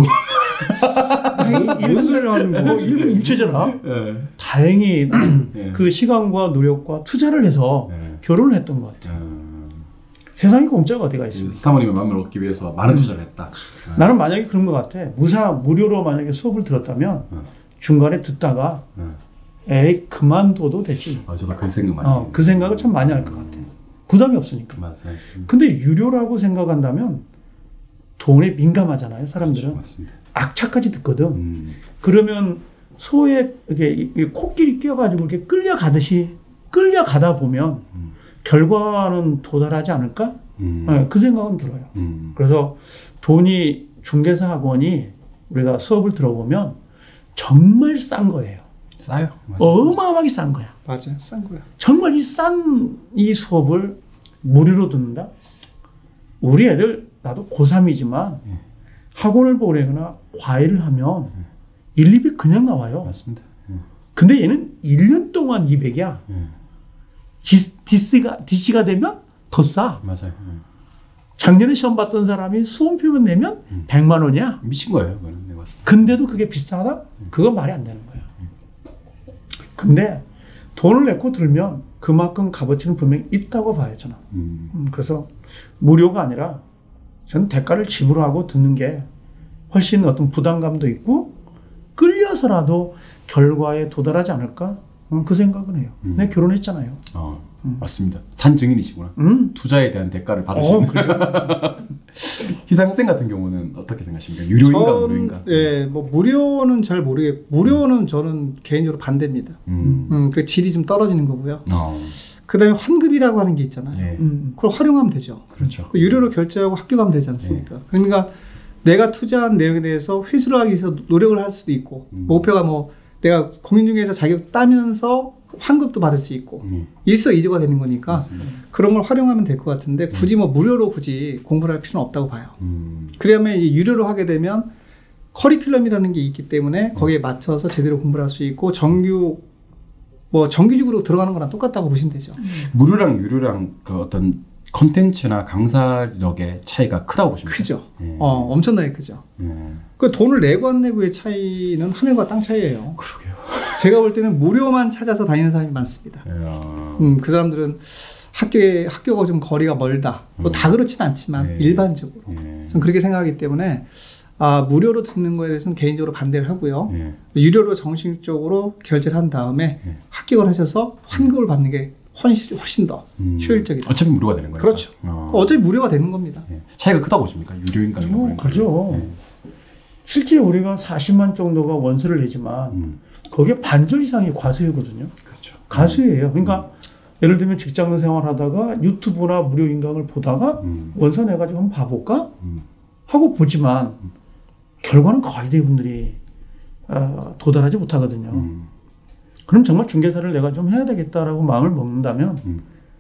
S3: 뭔 소리를 하는 거? 일부 일처제라.
S1: 예.
S3: 다행히 나는
S1: 예.
S3: 그 시간과 노력과 투자를 해서
S1: 예.
S3: 결혼을 했던 것 같아.
S1: 음.
S3: 세상에 공짜가 어디가 있습니까?
S1: 사모님의 마음을 얻기 위해서 많은 투자를 했다.
S3: 나는 만약에 그런 것 같아. 무사 무료로 만약에 수업을 들었다면
S1: 음.
S3: 중간에 듣다가
S1: 음.
S3: 에이 그만둬도 되지.
S1: 아 저도 그 생각 많이.
S3: 어, 그 생각을 참 많이 할 것 같아. 부담이 없으니까.
S1: 맞아요. 음.
S3: 근데 유료라고 생각한다면 돈에 민감하잖아요. 사람들은
S1: 맞습니다.
S3: 악착까지 듣거든.
S1: 음.
S3: 그러면 소에 이렇게 이- 이 코끼리 끼어가지고 이렇게 끌려가듯이 끌려가다 보면
S1: 음.
S3: 결과는 도달하지 않을까?
S1: 음.
S3: 네, 그 생각은 들어요.
S1: 음.
S3: 그래서 돈이 중개사 학원이 우리가 수업을 들어보면 정말 싼 거예요.
S1: 싸요. 맞아요.
S3: 어마어마하게 싼 거야.
S2: 맞아요, 싼 거야.
S3: 정말 이 싼 이 수업을 무료로 듣는다? 우리 애들 나도 고삼이지만
S1: 예. 학원을
S3: 학원을 보내거나 과외를 하면 일, 이 백 그냥 나와요.
S1: 맞습니다. 예.
S3: 근데 얘는 일 년 동안 이백이야.
S1: 예.
S3: 디씨가, 디씨가 되면 더 싸.
S1: 맞아요. 예.
S3: 작년에 시험 봤던 사람이 수험표만 내면
S1: 음.
S3: 백만 원이야.
S1: 미친 거예요. 그거는 내가 봤을 때.
S3: 근데도 그게 비싸다? 그건 말이 안 되는 거야. 근데 돈을 내고 들면 그만큼 값어치는 분명히 있다고 봐요, 저는.
S1: 음.
S3: 음, 그래서 무료가 아니라 저는 대가를 지불하고 듣는 게 훨씬 어떤 부담감도 있고 끌려서라도 결과에 도달하지 않을까? 음, 그 생각은 해요.
S1: 음.
S3: 내가 결혼했잖아요.
S1: 어,
S3: 음.
S1: 맞습니다. 산 증인이시구나.
S3: 음.
S1: 투자에 대한 대가를 받으시는.
S3: 어, 그래요?
S1: 희상 학생 같은 경우는 어떻게 생각하십니까? 유료인가 무료인가?
S2: 예, 뭐 무료는 잘 모르겠고 무료는 저는 개인적으로 반대입니다.
S1: 음.
S2: 음, 그 질이 좀 떨어지는 거고요.
S1: 어.
S2: 그다음에 환급이라고 하는 게 있잖아요.
S1: 네.
S3: 음.
S2: 그걸 활용하면 되죠.
S1: 그렇죠.
S2: 그 유료로 결제하고 합격하면 되지 않습니까? 그러니까 내가 투자한 내용에 대해서 회수를 하기 위해서 노력을 할 수도 있고
S1: 음.
S2: 목표가 뭐 내가 공인중개사 자격 따면서 환급도 받을 수 있고
S1: 음.
S2: 일석이조가 되는 거니까
S1: 맞습니다.
S2: 그런 걸 활용하면 될 것 같은데 굳이 뭐 무료로 굳이 공부를 할 필요는 없다고 봐요.
S1: 음.
S2: 그다음에 이 유료로 하게 되면 커리큘럼이라는 게 있기 때문에 거기에 맞춰서 제대로 공부를 할 수 있고 정규 뭐 정규직으로 들어가는 거랑 똑같다고 보시면 되죠.
S1: 무료랑 유료랑 그 어떤 컨텐츠나 강사력의 차이가 크다고 보시면
S2: 크죠.
S1: 예.
S2: 어, 엄청나게 크죠.
S1: 예.
S2: 그 돈을 내고 안 내고의 차이는 하늘과 땅 차이예요.
S1: 그러게요.
S2: 제가 볼 때는 무료만 찾아서 다니는 사람이 많습니다.
S1: 예.
S2: 음, 그 사람들은 학교에 학교가 좀 거리가 멀다. 뭐 다 그렇진 않지만
S1: 네.
S2: 일반적으로
S1: 예.
S2: 전 그렇게 생각하기 때문에 아, 무료로 듣는 거에 대해서는 개인적으로 반대를 하고요.
S1: 예.
S2: 유료로 정식적으로 결제를 한 다음에
S1: 예.
S2: 합격을 하셔서 환급을 받는 게 훨씬, 훨씬 더
S1: 음.
S2: 효율적이다.
S1: 어차피 무료가 되는 거니까.
S2: 그렇죠.
S1: 어.
S2: 어차피 무료가 되는 겁니다.
S1: 예. 차이가 크다고 보십니까? 유료인가
S3: 뭐, 그죠.
S1: 예.
S3: 실제 우리가 사십만 정도가 원서를 내지만
S1: 음.
S3: 거기에 반절 이상이 과수예거든요.
S1: 그렇죠.
S3: 가수예요. 그러니까 예를 들면 직장 생활하다가 유튜브나 무료 인강을 보다가
S1: 음.
S3: 원서 내가지고 한번 봐볼까
S1: 음.
S3: 하고 보지만 결과는 거의 대부분들이 어, 도달하지 못하거든요.
S1: 음.
S3: 그럼 정말 중개사를 내가 좀 해야 되겠다라고 마음을 먹는다면
S1: 음.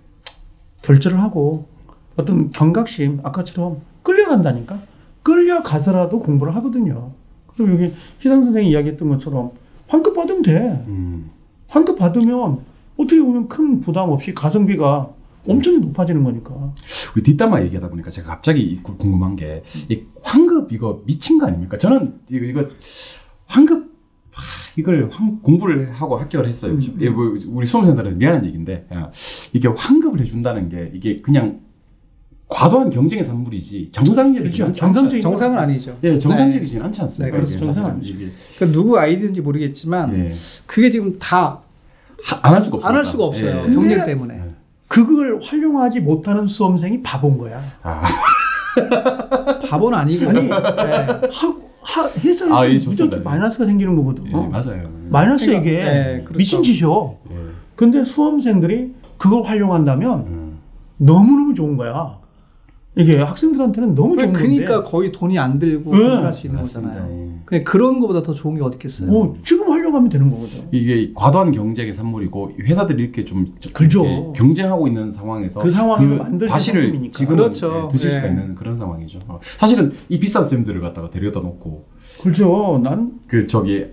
S3: 결제를 하고 어떤 경각심 아까처럼 끌려간다니까 끌려가서라도 공부를 하거든요. 그럼 여기 희상 선생이 이야기했던 것처럼 환급 받으면 돼.
S1: 음.
S3: 환급 받으면 어떻게 보면 큰 부담 없이 가성비가 엄청 높아지는 거니까.
S1: 우리 뒷담화 얘기하다 보니까 제가 갑자기 궁금한 게 이 환급 이거 미친 거 아닙니까? 저는 이거, 이거 환급 하, 이걸 환, 공부를 하고 합격을 했어요.
S3: 음.
S1: 예, 뭐 우리 수험생들은 미안한 얘기인데 야, 이게 환급을 해준다는 게 이게 그냥 과도한 경쟁의 산물이지 정상적이지
S3: 그렇죠.
S1: 않지
S3: 정상적인
S2: 정상은 아니죠.
S1: 예, 정상적이진 않지 않습니까?
S2: 네, 그렇습니다.
S1: 이게
S3: 정상은
S1: 사실은
S3: 아니죠.
S1: 이게
S2: 그러니까 누구 아이디어인지 모르겠지만
S1: 예.
S2: 그게 지금 다
S1: 안 할 수가 없어요.
S2: 안 할 수가 없어요.
S1: 예.
S2: 경쟁
S3: 근데-
S2: 때문에.
S1: 예.
S3: 그걸 활용하지 못하는 수험생이 바본 거야.
S1: 아,
S2: 바보는 아니고.
S3: 아니,
S2: 네.
S3: 하, 하, 회사에서
S1: 아, 예,
S3: 무조건
S1: 좋습니다.
S3: 마이너스가 생기는 거거든.
S1: 예, 맞아요.
S3: 마이너스
S2: 그러니까,
S3: 이게
S2: 네, 그렇죠.
S3: 미친 짓이요.
S1: 예.
S3: 근데 수험생들이 그걸 활용한다면
S1: 음.
S3: 너무너무 좋은 거야. 이게 학생들한테는 너무 좋은
S2: 그러니까
S3: 건데.
S2: 거의 돈이 안 들고
S3: 네.
S2: 공부할 수 있는
S1: 맞습니다.
S2: 거잖아요.
S1: 예.
S2: 그냥 그런 거보다 더 좋은 게 어디 있겠어요.
S3: 뭐 지금 활용하면 되는 거거든.
S1: 이게 과도한 경쟁의 산물이고 회사들이 이렇게 좀
S3: 그죠.
S1: 이렇게 경쟁하고 있는 상황에서
S3: 그 상황에서 만들어진
S1: 과실을
S3: 상품이니까.
S1: 지금
S2: 그렇죠.
S1: 드실 수가
S2: 네.
S1: 있는 그런 상황이죠. 어, 사실은 이 비싼 쌤들을 갖다가 데려다 놓고
S3: 그렇죠. 난
S1: 그 저기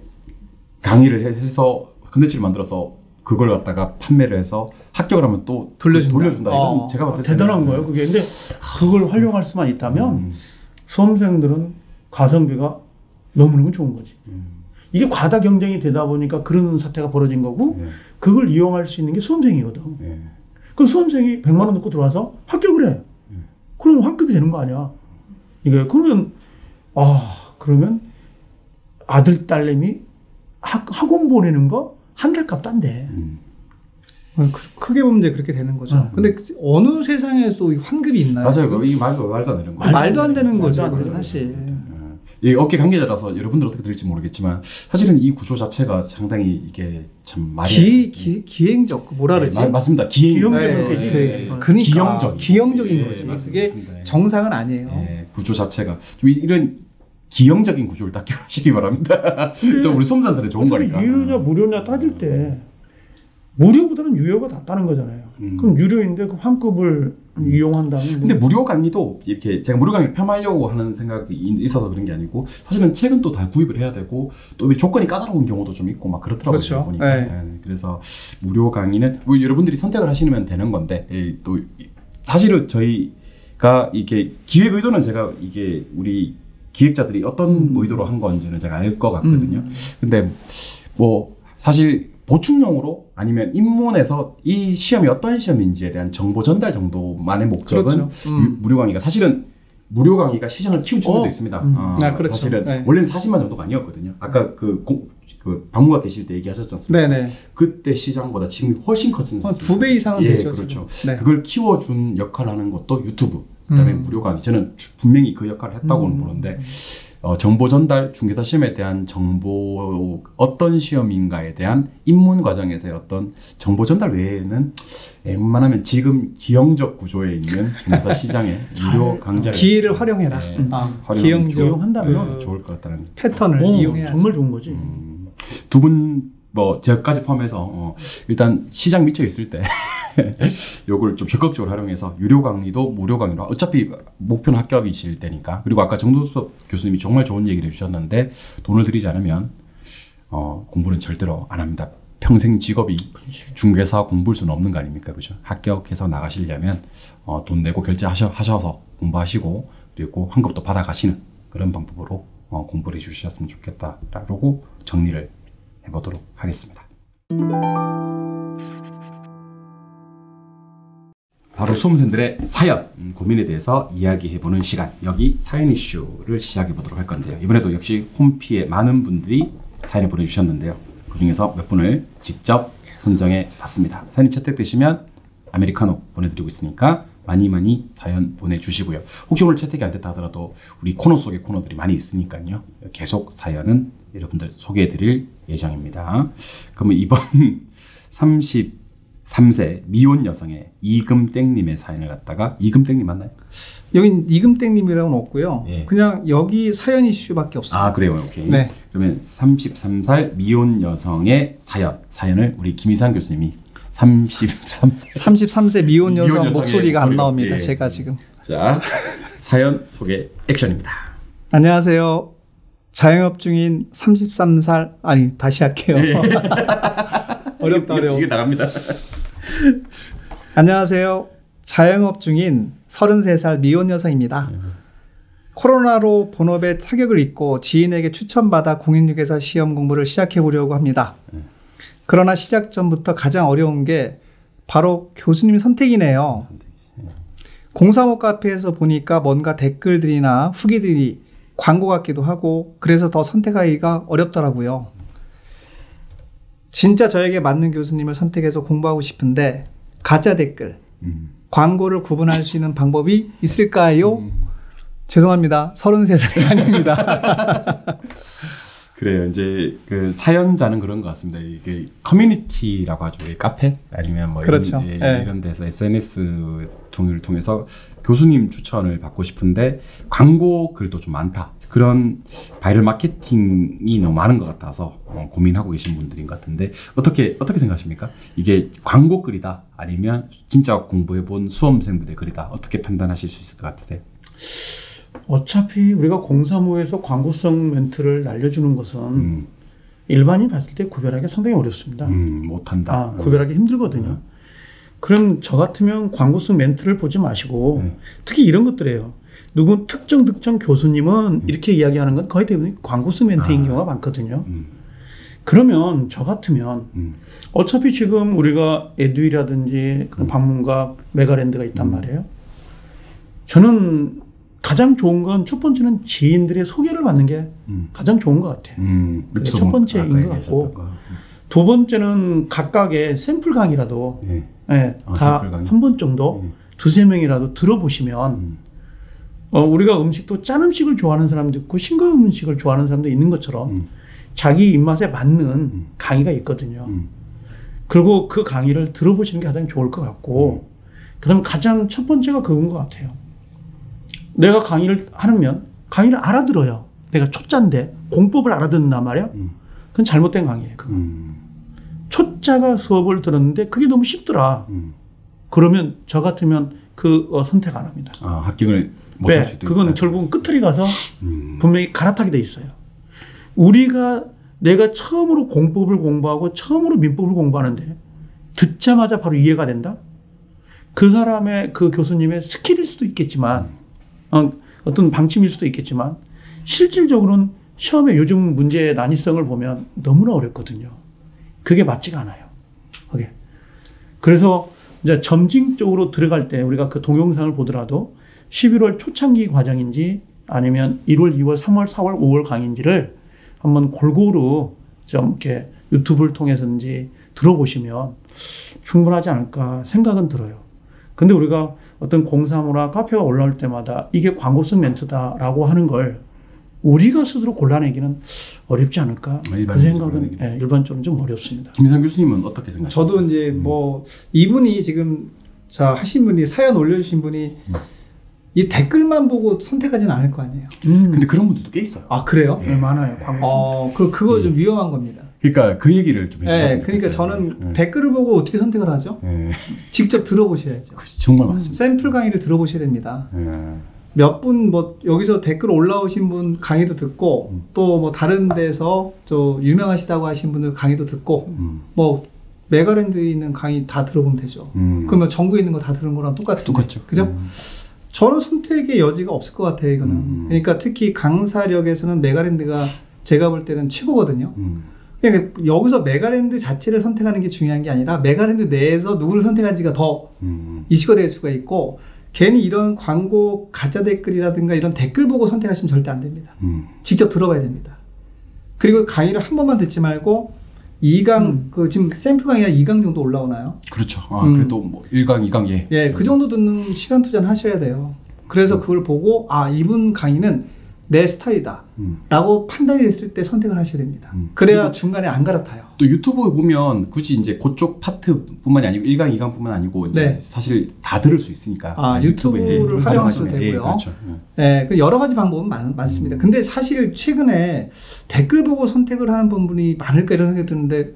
S1: 강의를 해- 해서 컨텐츠를 만들어서 그걸 갖다가 판매를 해서 합격을 하면 또
S2: 돌려준다.
S1: 돌려준다. 이건
S2: 어.
S1: 제가 봤을 때
S3: 대단한 거예요. 그게 근데 그걸 활용할 수만 있다면
S1: 음,
S3: 수험생들은 가성비가 너무너무 좋은 거지.
S1: 음,
S3: 이게 과다 경쟁이 되다 보니까 그런 사태가 벌어진 거고
S1: 네,
S3: 그걸 이용할 수 있는 게 수험생이거든.
S1: 네.
S3: 그럼 수험생이 백만 원 넣고 들어와서 합격을 해. 그럼 환급이 되는 거 아니야. 이게 그러면 아 그러면 아들 딸내미 학, 학원 보내는 거 한 달 값도 안 돼.
S1: 음.
S2: 어, 크- 크게 보면 이제 그렇게 되는 거죠.
S3: 음.
S2: 근데 어느 세상에서 이 환급이 있나요?
S1: 맞아요.
S2: 지금?
S1: 이게 말도 말도 안 되는 거.
S3: 말도
S2: 말도 안 되는
S3: 말도
S2: 거죠.
S3: 안
S2: 그래서
S3: 되는
S2: 사실.
S1: 이 업계 관계자라서 여러분들 어떻게 들을지 모르겠지만 사실은 이 구조 자체가 상당히 이게 참 말이
S2: 기, 기, 기행적, 그 뭐라 그러지?
S1: 네, 마- 맞습니다. 기행
S3: 기형적인
S2: 네,
S3: 거지.
S2: 네.
S3: 어.
S2: 그러니까
S1: 기형적
S2: 기형적인
S1: 예,
S2: 거지.
S1: 맞습니다.
S2: 그게
S1: 맞습니다. 예.
S2: 정상은 아니에요.
S1: 예, 구조 자체가 좀 이- 이런 기형적인 구조를 딱 기억하시기 바랍니다. 또 우리 수험생들은 좋은 거니까.
S3: 유료냐 무료냐 따질 때 무료보다는 유료가 낫다는 거잖아요.
S1: 음.
S3: 그럼 유료인데 그 환급을 이용한다면
S1: 근데 무료 강의도 이렇게 제가 무료 강의를 폄하하려고 하는 생각이 있어서 그런 게 아니고 사실은 책은 또 다 구입을 해야 되고 또 조건이 까다로운 경우도 좀 있고 막 그렇더라고요.
S2: 그렇죠.
S1: 제가 보니까.
S2: 네.
S1: 예, 그래서 무료 강의는 뭐 여러분들이 선택을 하시면 되는 건데 예, 또 이- 사실은 저희가 이게 기획 의도는 제가 이게 우리 기획자들이 어떤 의도로 한 건지는 제가 알 것 같거든요.
S2: 음.
S1: 근데 뭐 사실 보충용으로 아니면 인문에서 이 시험이 어떤 시험인지에 대한 정보 전달 정도만의 목적은
S2: 그렇죠. 음.
S1: 유- 무료 강의가 사실은 무료 강의가 시장을 키운 친구도
S3: 어.
S1: 있습니다.
S2: 음.
S1: 어,
S2: 아, 그렇죠.
S1: 사실은
S2: 네.
S1: 원래는 사십만 정도가 아니었거든요. 아까 그, 공, 그 박무가 계실 때 얘기하셨지 않습니까?
S2: 네네.
S1: 그때 시장보다 지금 훨씬 커진
S2: 두 배 이상은
S1: 예,
S2: 되죠.
S1: 그렇죠.
S2: 지금. 네.
S1: 그걸 키워준 역할을 하는 것도 유튜브, 그다음에
S2: 음.
S1: 무료 강의. 저는 주- 분명히 그 역할을 했다고는
S2: 음.
S1: 보는데 어, 정보 전달, 중개사 시험에 대한 정보 어떤 시험인가에 대한 입문 과정에서의 어떤 정보 전달 외에는 웬만하면 지금 기형적 구조에 있는 중개사 시장의 유료 강좌를
S2: 기회를 활용해라.
S1: 네.
S2: 아,
S1: 활용하면
S2: 기형적
S3: 이용한다면
S2: 그
S1: 좋을 것 같다는
S2: 패턴을
S3: 어,
S2: 이용해야지.
S3: 정말 좋은 거지.
S1: 두 분 뭐 저까지 포함해서 어, 일단 시장 미쳐 있을 때 요걸 좀 적극적으로 활용해서 유료 강의도 무료 강의로 어차피 목표는 합격이실 때니까 그리고 아까 정도섭 교수님이 정말 좋은 얘기를 해주셨는데 돈을 들이지 않으면 어, 공부는 절대로 안 합니다. 평생 직업이 중개사 공부일 수는 없는 거 아닙니까, 그죠? 합격해서 나가시려면 어, 돈 내고 결제하셔 하셔서 공부하시고 그리고 환급도 받아가시는 그런 방법으로 어, 공부를 해주셨으면 좋겠다라고 정리를 해보도록 하겠습니다. 바로 수험생들의 사연, 음, 고민에 대해서 이야기해보는 시간, 여기 사연 이슈를 시작해보도록 할 건데요. 이번에도 역시 홈피에 많은 분들이 사연을 보내주셨는데요. 그 중에서 몇 분을 직접 선정해 봤습니다. 사연이 채택되시면 아메리카노 보내드리고 있으니까 많이 많이 사연 보내주시고요. 혹시 오늘 채택이 안 됐다 하더라도 우리 코너 속에 코너들이 많이 있으니까요. 계속 사연은 여러분들 소개해드릴 예정입니다. 그러면 이번 삼십삼 세 미혼 여성의 이금땡님의 사연을 갖다가 이금땡님 맞나요?
S2: 여긴 이금땡님이라고는 없고요.
S1: 예.
S2: 그냥 여기 사연 이슈밖에 없어요.
S1: 아 그래요, 오케이.
S2: 네.
S1: 그러면 삼십삼 살 미혼 여성의 사연 사연을 우리 김희상 교수님이 삼십삼 세
S2: 삼십삼 세 미혼 여성
S1: 미혼 여성의
S2: 목소리가 안
S1: 목소리로,
S2: 나옵니다.
S1: 예.
S2: 제가 지금.
S1: 자 사연 소개 액션입니다.
S2: 안녕하세요. 자영업 중인 삼십삼 살 아니 다시 할게요. 어렵다 어려워.
S1: 이게 나갑니다.
S2: 안녕하세요. 자영업 중인 서른세 살 미혼 여성입니다. 코로나로 본업에 타격을 입고 지인에게 추천받아 공인중개사 시험 공부를 시작해 보려고 합니다. 그러나 시작 전부터 가장 어려운 게 바로 교수님 선택이네요. 공사모 카페에서 보니까 뭔가 댓글들이나 후기들이 광고 같기도 하고 그래서 더 선택하기가 어렵더라고요. 진짜 저에게 맞는 교수님을 선택해서 공부하고 싶은데 가짜 댓글,
S1: 음.
S2: 광고를 구분할 수 있는 방법이 있을까요? 음. 죄송합니다. 서른세 살이 아닙니다.
S1: 그래요. 이제 그 사연자는 그런 것 같습니다. 이게 커뮤니티라고 하죠. 카페 아니면 뭐
S2: 그렇죠.
S1: 이런, 예,
S2: 네.
S1: 이런 데서 에스엔에스 통을 통해서 교수님 추천을 받고 싶은데 광고 글도 좀 많다. 그런 바이럴 마케팅이 너무 많은 것 같아서 어, 고민하고 계신 분들인 것 같은데 어떻게 어떻게 생각하십니까? 이게 광고 글이다 아니면 진짜 공부해 본 수험생들의 글이다 어떻게 판단하실 수 있을 것 같으세요?
S3: 어차피 우리가 공사모에서 광고성 멘트를 날려주는 것은
S1: 음.
S3: 일반인 봤을 때 구별하기 상당히 어렵습니다.
S1: 음, 못한다.
S3: 아, 구별하기 힘들거든요.
S1: 음.
S3: 그럼 저 같으면 광고성 멘트를 보지 마시고
S1: 음.
S3: 특히 이런 것들이에요. 누구 특정 특정 교수님은
S1: 음.
S3: 이렇게 이야기하는 건 거의 대부분 광고성 멘트인
S1: 아.
S3: 경우가 많거든요.
S1: 음.
S3: 그러면 저 같으면
S1: 음.
S3: 어차피 지금 우리가 에듀이라든지
S1: 음.
S3: 방문가 메가랜드가 있단
S1: 음.
S3: 말이에요. 저는 가장 좋은 건 첫 번째는 지인들의 소개를 받는 게
S1: 음.
S3: 가장 좋은 것 같아요.
S1: 음.
S3: 그게 첫 번째인 것 같고
S1: 거.
S3: 두 번째는 각각의 샘플 강의라도
S1: 네.
S3: 네,
S1: 아,
S3: 다
S1: 샘플 강의?
S3: 한 번 정도
S1: 네.
S3: 두세 명이라도 들어보시면
S1: 음.
S3: 어, 우리가 음식도 짠 음식을 좋아하는 사람도 있고 싱거운 음식을 좋아하는 사람도 있는 것처럼
S1: 음.
S3: 자기 입맛에 맞는
S1: 음.
S3: 강의가 있거든요.
S1: 음.
S3: 그리고 그 강의를 들어보시는 게 가장 좋을 것 같고
S1: 음.
S3: 그다음 가장 첫 번째가 그건 것 같아요. 내가 강의를 하면 강의를 알아들어요. 내가 초짜인데 공법을 알아듣는단 말이야.
S1: 음.
S3: 그건 잘못된 강의예요. 그건.
S1: 음.
S3: 초짜가 수업을 들었는데 그게 너무 쉽더라.
S1: 음.
S3: 그러면 저 같으면 그 어, 선택 안 합니다.
S1: 아, 합격을 못할
S3: 왜?
S1: 수도
S3: 그건
S1: 있다.
S3: 결국은 끝을 가서
S1: 음.
S3: 분명히 갈아타게 돼 있어요. 우리가 내가 처음으로 공법을 공부하고 처음으로 민법을 공부하는데 듣자마자 바로 이해가 된다? 그 사람의 그 교수님의 스킬일 수도 있겠지만 어, 어떤 방침일 수도 있겠지만 실질적으로는 시험에 요즘 문제의 난이성을 보면 너무나 어렵거든요. 그게 맞지가 않아요. 그게. 그래서 이제 점징 쪽으로 들어갈 때 우리가 그 동영상을 보더라도 십일월 초창기 과정인지 아니면 일월, 이월, 삼월, 사월, 오월 강의인지를 한번 골고루 좀 이렇게 유튜브를 통해서인지 들어보시면 충분하지 않을까 생각은 들어요. 근데 우리가 어떤 공사무나 카페가 올라올 때마다 이게 광고성 멘트다라고 하는 걸 우리가 스스로 골라내기는 어렵지 않을까? 그 생각은 네, 일반적으로 좀 어렵습니다.
S1: 김희상 교수님은 어떻게 생각하세요?
S2: 저도 이제
S1: 음.
S2: 뭐 이분이 지금 자 하신 분이 사연 올려주신 분이
S1: 음.
S2: 이 댓글만 보고 선택하지는 않을 거 아니에요.
S3: 음.
S1: 근데 그런 분들도 꽤 있어요.
S2: 아 그래요?
S3: 네, 많아요. 광고성.
S2: 어, 그 그거 좀 위험한 겁니다.
S1: 그러니까 그 얘기를 좀 해주셨으면
S2: 네, 그러니까
S1: 좋겠어요.
S2: 저는
S1: 네.
S2: 댓글을 보고 어떻게 선택을 하죠?
S1: 네.
S2: 직접 들어보셔야죠.
S1: 정말 맞습니다.
S2: 샘플 강의를 들어보셔야 됩니다.
S1: 네.
S2: 몇 분 뭐 여기서 댓글 올라오신 분 강의도 듣고
S1: 음.
S2: 또 뭐 다른 데서 저 유명하시다고 하신 분들 강의도 듣고
S1: 음.
S2: 뭐 메가랜드에 있는 강의 다 들어보면 되죠.
S1: 음.
S2: 그러면 전국에 있는 거 다 들은 거랑 똑같은데.
S1: 똑같죠.
S2: 그죠?
S1: 음.
S2: 저는 선택의 여지가 없을 것 같아요, 이거는.
S1: 음.
S2: 그러니까 특히 강사력에서는 메가랜드가 제가 볼 때는 최고거든요.
S1: 음.
S2: 그러니까 여기서 메가랜드 자체를 선택하는 게 중요한 게 아니라 메가랜드 내에서 누구를 선택하는지가 더
S1: 음.
S2: 이슈가 될 수가 있고 괜히 이런 광고 가짜 댓글이라든가 이런 댓글 보고 선택하시면 절대 안 됩니다.
S1: 음.
S2: 직접 들어봐야 됩니다. 그리고 강의를 한 번만 듣지 말고 이 강,
S3: 음.
S2: 그 지금 샘플 강의가 이 강 정도 올라오나요?
S1: 그렇죠. 아,
S2: 음.
S1: 그래도 뭐 일 강, 이 강 예.
S2: 예, 그 정도 듣는 시간 투자는 하셔야 돼요. 그래서 그걸 보고 아 이분 강의는 내 스타일이다
S1: 음.
S2: 라고 판단이 됐을 때 선택을 하셔야 됩니다.
S1: 음.
S2: 그래야 중간에 안 갈아타요.
S1: 또 유튜브에 보면 굳이 이제 그쪽 파트뿐만이 아니고 일 강, 이 강뿐만 아니고 이제
S2: 네.
S1: 사실 다 들을 수 있으니까
S2: 아,
S1: 유튜브에
S2: 유튜브를 활용하셔도
S1: 활용하시면, 예,
S2: 되고요.
S1: 그렇죠. 예.
S2: 예, 그 여러 가지 방법은 많, 많습니다.
S1: 음.
S2: 근데 사실 최근에 댓글 보고 선택을 하는 분들이 많을까 이런 생각이 드는데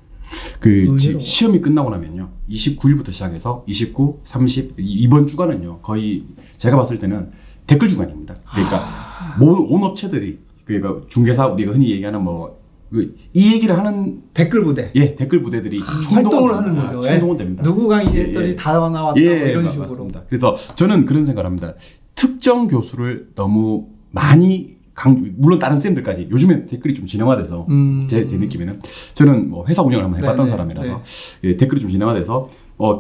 S1: 그 지-
S3: 의외로.
S1: 시험이 끝나고 나면요. 이십구 일부터 시작해서 이십구, 삼십 이- 이번 주간은요. 거의 제가 봤을 때는 댓글 주간입니다. 그러니까
S2: 아.
S1: 모든 온 업체들이 그러니까 중개사 우리가 흔히 얘기하는 뭐 이 얘기를 하는
S2: 댓글 부대
S1: 예 댓글 부대들이
S2: 활동을 하는
S1: 됩니다.
S2: 거죠.
S1: 충동은
S2: 예.
S1: 됩니다.
S2: 누구 강의
S1: 예,
S2: 했더니
S1: 예.
S2: 다 나왔다 뭐
S1: 예,
S2: 이런
S1: 마-
S2: 식으로.
S1: 맞습니다. 그래서 저는 그런 생각을 합니다. 특정 교수를 너무 많이 강 물론 다른 쌤들까지 요즘에 댓글이 좀 진영화돼서
S2: 음.
S1: 제, 제 느낌에는 저는 뭐 회사 운영을 한번 해봤던
S2: 네, 네,
S1: 사람이라서 예, 댓글이 좀 진영화돼서 어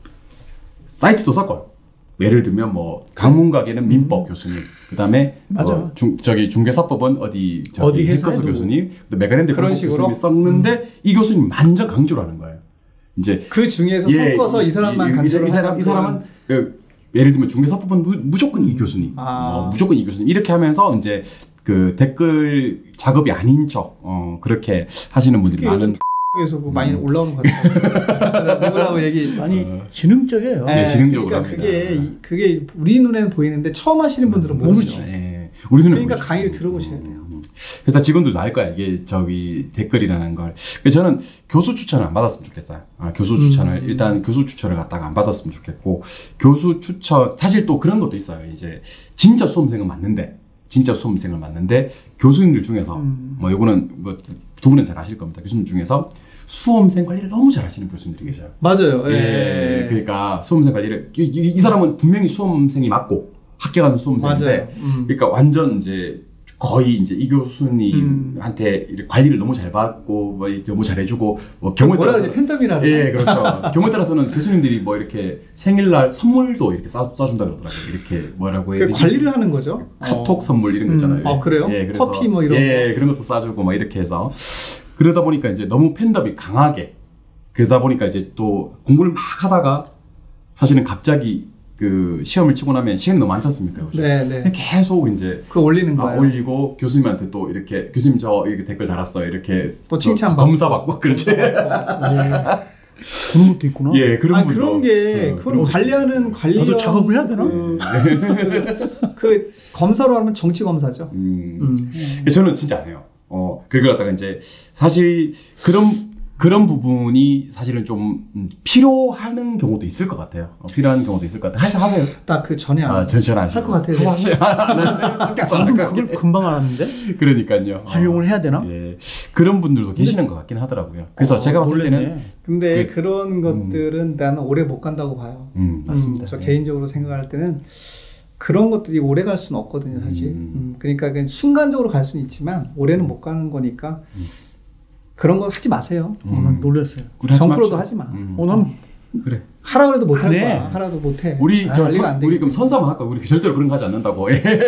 S1: 사이트도 섞어요. 예를 들면 뭐 강문과계는 민법 교수님, 그다음에
S3: 맞아.
S1: 어, 중 저기 중개사법은 어디 저기
S3: 어디 회사에
S1: 힐커스
S3: 누구.
S1: 교수님, 또 메가랜드
S2: 그런
S1: 그런
S2: 식으로?
S1: 교수님이 섞는데 이 교수님 완전 강조를 하는 거예요. 이제
S2: 그 중에서
S1: 예,
S2: 섞어서 이, 사람만
S1: 이, 이,
S2: 강조를
S1: 이 사람
S2: 하는
S1: 이 사람은 그, 예를 들면 중개사법은 무, 무조건 이 교수님,
S2: 아.
S1: 어, 무조건 이 교수님 이렇게 하면서 이제 그 댓글 작업이 아닌 척 어, 그렇게 하시는 분들이
S2: 특히
S1: 많은.
S2: 에서 뭐 많이 올라오는 것 같아요. 누구라고 얘기
S3: 아니
S1: 어.
S3: 지능적이에요.
S1: 네, 지능적으로
S2: 그러니까
S1: 합니다.
S2: 그게 그게 우리 눈에는 보이는데 처음 하시는 분들은
S1: 모르죠.
S2: 모르죠.
S1: 예. 우리 눈에
S2: 그러니까
S1: 보이죠.
S2: 강의를 들어보셔야 돼요.
S1: 음. 회사 직원들도 알 거야. 이게 저기 댓글이라는 걸. 그래서 저는 교수 추천을 안 받았으면 좋겠어요. 아, 교수 추천을
S2: 음.
S1: 일단 교수 추천을 갖다가 안 받았으면 좋겠고 교수 추천 사실 또 그런 것도 있어요. 이제 진짜 수험생은 맞는데 진짜 수험생을 맞는데 교수님들 중에서
S2: 음.
S1: 뭐 요거는 뭐 두 분은 잘 아실 겁니다. 교수님 중에서 수험생 관리를 너무 잘하시는 교수님들이 계셔요.
S2: 맞아요.
S1: 예,
S2: 예.
S1: 그러니까 수험생 관리를 이, 이, 이 사람은 분명히 수험생이 맞고 합격하는 수험생인데,
S2: 맞아요. 음.
S1: 그러니까 완전 이제 거의 이제 이 교수님한테 이렇게 관리를 너무 잘 받고 뭐 너무 잘해주고 뭐 경우에
S2: 뭐라
S1: 따라서
S2: 그러지? 팬덤이라
S1: 예, 그렇죠. 경우에 따라서는 교수님들이 뭐 이렇게 생일날 선물도 이렇게 싸, 싸준다 그러더라고요. 이렇게 뭐라고 해야
S2: 그
S1: 되지?
S2: 관리를 하는 거죠.
S1: 카톡
S2: 어.
S1: 선물 이런 거 있잖아요.
S2: 음. 아, 그래요?
S1: 예, 그래서
S2: 커피 뭐 이런
S1: 예,
S2: 거.
S1: 그런 것도 싸주고 막 이렇게 해서 그러다 보니까 이제 너무 팬덤이 강하게 그러다 보니까 이제 또 공부를 막 하다가 사실은 갑자기 그 시험을 치고 나면 시간이 너무 많지 않습니까? 그죠?
S2: 네, 네.
S1: 계속 이제
S2: 그 올리는
S1: 아,
S2: 거예요.
S1: 올리고 교수님한테 또 이렇게 교수님 저 이렇게 댓글 달았어요. 이렇게
S2: 또 칭찬
S1: 검사 받고 그렇지.
S3: 그런 것도 있구나.
S1: 예, 그런
S2: 아
S1: 분도-
S2: 그런 게
S1: 어,
S2: 그건
S1: 그런
S2: 관리하는 관리
S3: 나도 작업을 해야 되나?
S2: 그, 그 검사로 하면 정치 검사죠.
S1: 음.
S2: 음.
S1: 저는 진짜 안 해요. 어, 그걸 갖다가 이제 사실 그런 그런 부분이 사실은 좀 음, 필요하는 경우도 있을 것 같아요. 어, 필요한 경우도 있을 것 같아요. 하시 하세요.
S2: 딱 그 전에 안
S1: 아, 전 전안 하시고.
S2: 할 것 같아요.
S1: 하시. 성격상
S3: 방금
S1: 할것
S3: 그걸
S1: 같긴 해.
S3: 금방 알았는데
S1: 그러니까요.
S3: 활용을 해야 되나?
S1: 예, 그런 분들도 계시는 것 같긴 하더라고요. 그래서
S3: 어,
S1: 제가 봤을
S3: 놀랬네.
S1: 때는
S2: 근데
S1: 그-
S2: 그, 런 것들은 나는 오래 못 간다고 봐요.
S1: 음, 맞습니다.
S2: 음, 저
S1: 예.
S2: 개인적으로 생각할 때는 그런 것들이 오래 갈 수는 없거든요, 사실.
S1: 음.
S2: 음, 그러니까 그냥 순간적으로 갈 수는 있지만 오래는 못 가는 거니까
S1: 음.
S2: 그런 거 하지 마세요.
S3: 어, 난 놀랐어요.
S1: 우리 하지
S2: 정프로도
S1: 맙시다.
S2: 하지 마.
S1: 음.
S3: 어, 난
S1: 그래.
S2: 하라 그래도 못 할
S3: 안 해.
S2: 거야. 하라도 못 해.
S1: 우리
S2: 아,
S1: 저
S2: 관리가
S1: 선-
S2: 안
S1: 우리
S2: 되기
S1: 그럼 선사만 할까? 우리 절대로 그런 거 하지 않는다고.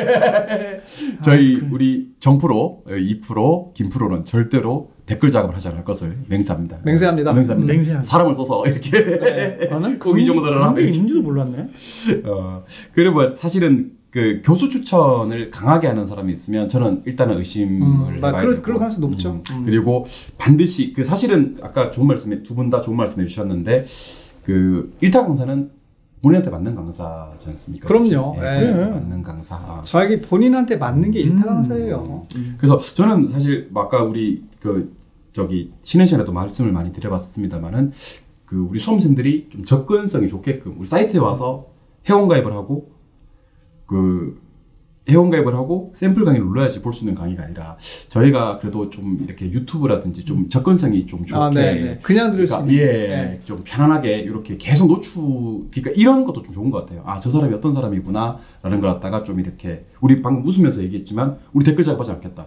S1: 저희
S3: 그-
S1: 우리 정프로, 이 프로, 김프로는 절대로 댓글 작업을 하지 않을 것을 맹세합니다.
S2: 맹세합니다.
S1: 맹세합니다.
S3: 음, 맹세합니다.
S1: 사람을 써서 이렇게
S2: 네.
S3: 나는
S1: 그 이 정도는
S3: 그런 게
S1: 하면
S3: 있는지도 몰랐네.
S1: 어, 그리고 사실은 그 교수 추천을 강하게 하는 사람이 있으면 저는 일단은 의심을
S2: 음,
S1: 해봐야
S2: 그럴-
S1: 되고.
S2: 그럴 가능성이 높죠. 음.
S1: 그리고 반드시 그 사실은 아까 좋은 말씀에 두 분 다 좋은 말씀해 주셨는데 그 일타 강사는 본인한테 맞는 강사지 않습니까?
S2: 그럼요.
S1: 예,
S2: 예.
S1: 본인한테 맞는 강사.
S2: 자기 본인한테 맞는 게 일타
S3: 음.
S2: 강사예요. 음.
S1: 그래서 저는 사실 뭐 아까 우리 그 저기 쉬는 시간에도 말씀을 많이 드려봤습니다만은 그 우리 수험생들이 좀 접근성이 좋게끔 우리 사이트에 와서 회원가입을 하고 그 회원가입을 하고 샘플 강의를 눌러야지 볼 수 있는 강의가 아니라 저희가 그래도 좀 이렇게 유튜브라든지 좀 접근성이 좀 좋게
S2: 아, 네, 네. 그냥 들을 수
S1: 그러니까
S2: 있는.
S1: 예,
S2: 네.
S1: 좀 편안하게 이렇게 계속 노출 그러니까 이런 것도 좀 좋은 것 같아요. 아, 저 사람이 어떤 사람이구나라는 걸 갖다가 좀 이렇게 우리 방금 웃으면서 얘기했지만 우리 댓글 작업하지 않겠다.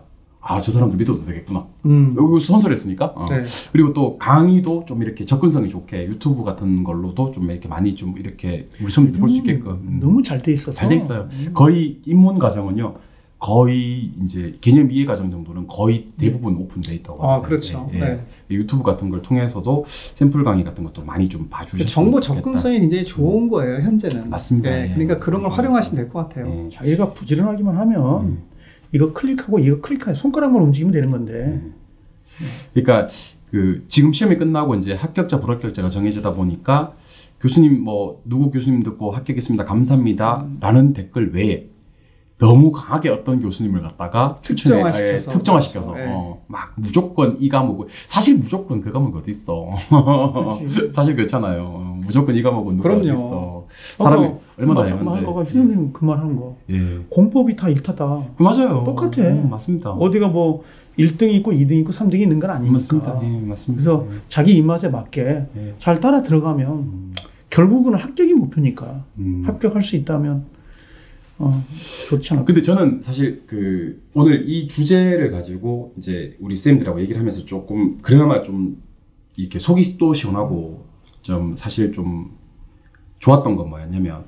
S1: 아, 저 사람들 믿어도 되겠구나.
S2: 음.
S1: 여기 선설했으니까. 어.
S2: 네.
S1: 그리고 또 강의도 좀 이렇게 접근성이 좋게 유튜브 같은 걸로도 좀 이렇게 많이 좀 이렇게 우리 손님들 볼 수 있게끔. 음.
S3: 너무 잘 돼 있어서.
S1: 잘 돼 있어요. 거의 입문 과정은요. 거의 이제 개념 이해 과정 정도는 거의 대부분 오픈돼 있다고
S2: 아,
S1: 합니다.
S2: 그렇죠.
S1: 예, 예.
S2: 네.
S1: 유튜브 같은 걸 통해서도 샘플 강의 같은 것도 많이 좀 봐주셨으면
S2: 정보
S1: 좋겠다.
S2: 접근성이 굉장히 좋은 거예요, 현재는.
S1: 맞습니다.
S2: 네,
S1: 예.
S2: 그러니까 그런 걸 활용하시면 될 것 같아요.
S1: 예.
S3: 자기가 부지런하기만 하면
S1: 음.
S3: 이거 클릭하고 이거 클릭하고 손가락만 움직이면 되는 건데.
S1: 그러니까 그 지금 시험이 끝나고 이제 합격자 불합격자가 정해지다 보니까 교수님 뭐 누구 교수님 듣고 합격했습니다 감사합니다라는 댓글 외에 너무 강하게 어떤 교수님을 갖다가 추천해
S2: 특정화시켜서.
S1: 예, 특정화시켜서
S2: 네.
S1: 어, 막 무조건 이 과목을 사실 무조건 그 과목이 어디 있어
S3: 그렇지.
S1: 사실 그렇잖아요. 어, 무조건 이 과목은 누가 어디
S2: 그럼요.
S1: 있어 사람이
S3: 아까
S1: 얼마나
S3: 아까
S1: 다양한데.
S3: 아까 선생님 그 말 하는 거.
S1: 예.
S3: 공법이 다 일타다.
S1: 맞아요.
S3: 똑같아.
S1: 음, 맞습니다.
S3: 어디가 뭐 일 등 있고 이 등 있고 삼 등이 있는 건 아니니까.
S1: 맞습니다. 예, 맞습니다.
S3: 그래서 자기 입맛에 맞게
S1: 예.
S3: 잘 따라 들어가면 결국은 합격이 목표니까.
S1: 음.
S3: 합격할 수 있다면 어, 좋지 않을까.
S1: 근데 저는 사실 그 오늘 이 주제를 가지고 이제 우리 쌤들하고 얘기를 하면서 조금 그나마 좀 이렇게 속이 또 시원하고 좀 사실 좀 좋았던 건 뭐였냐면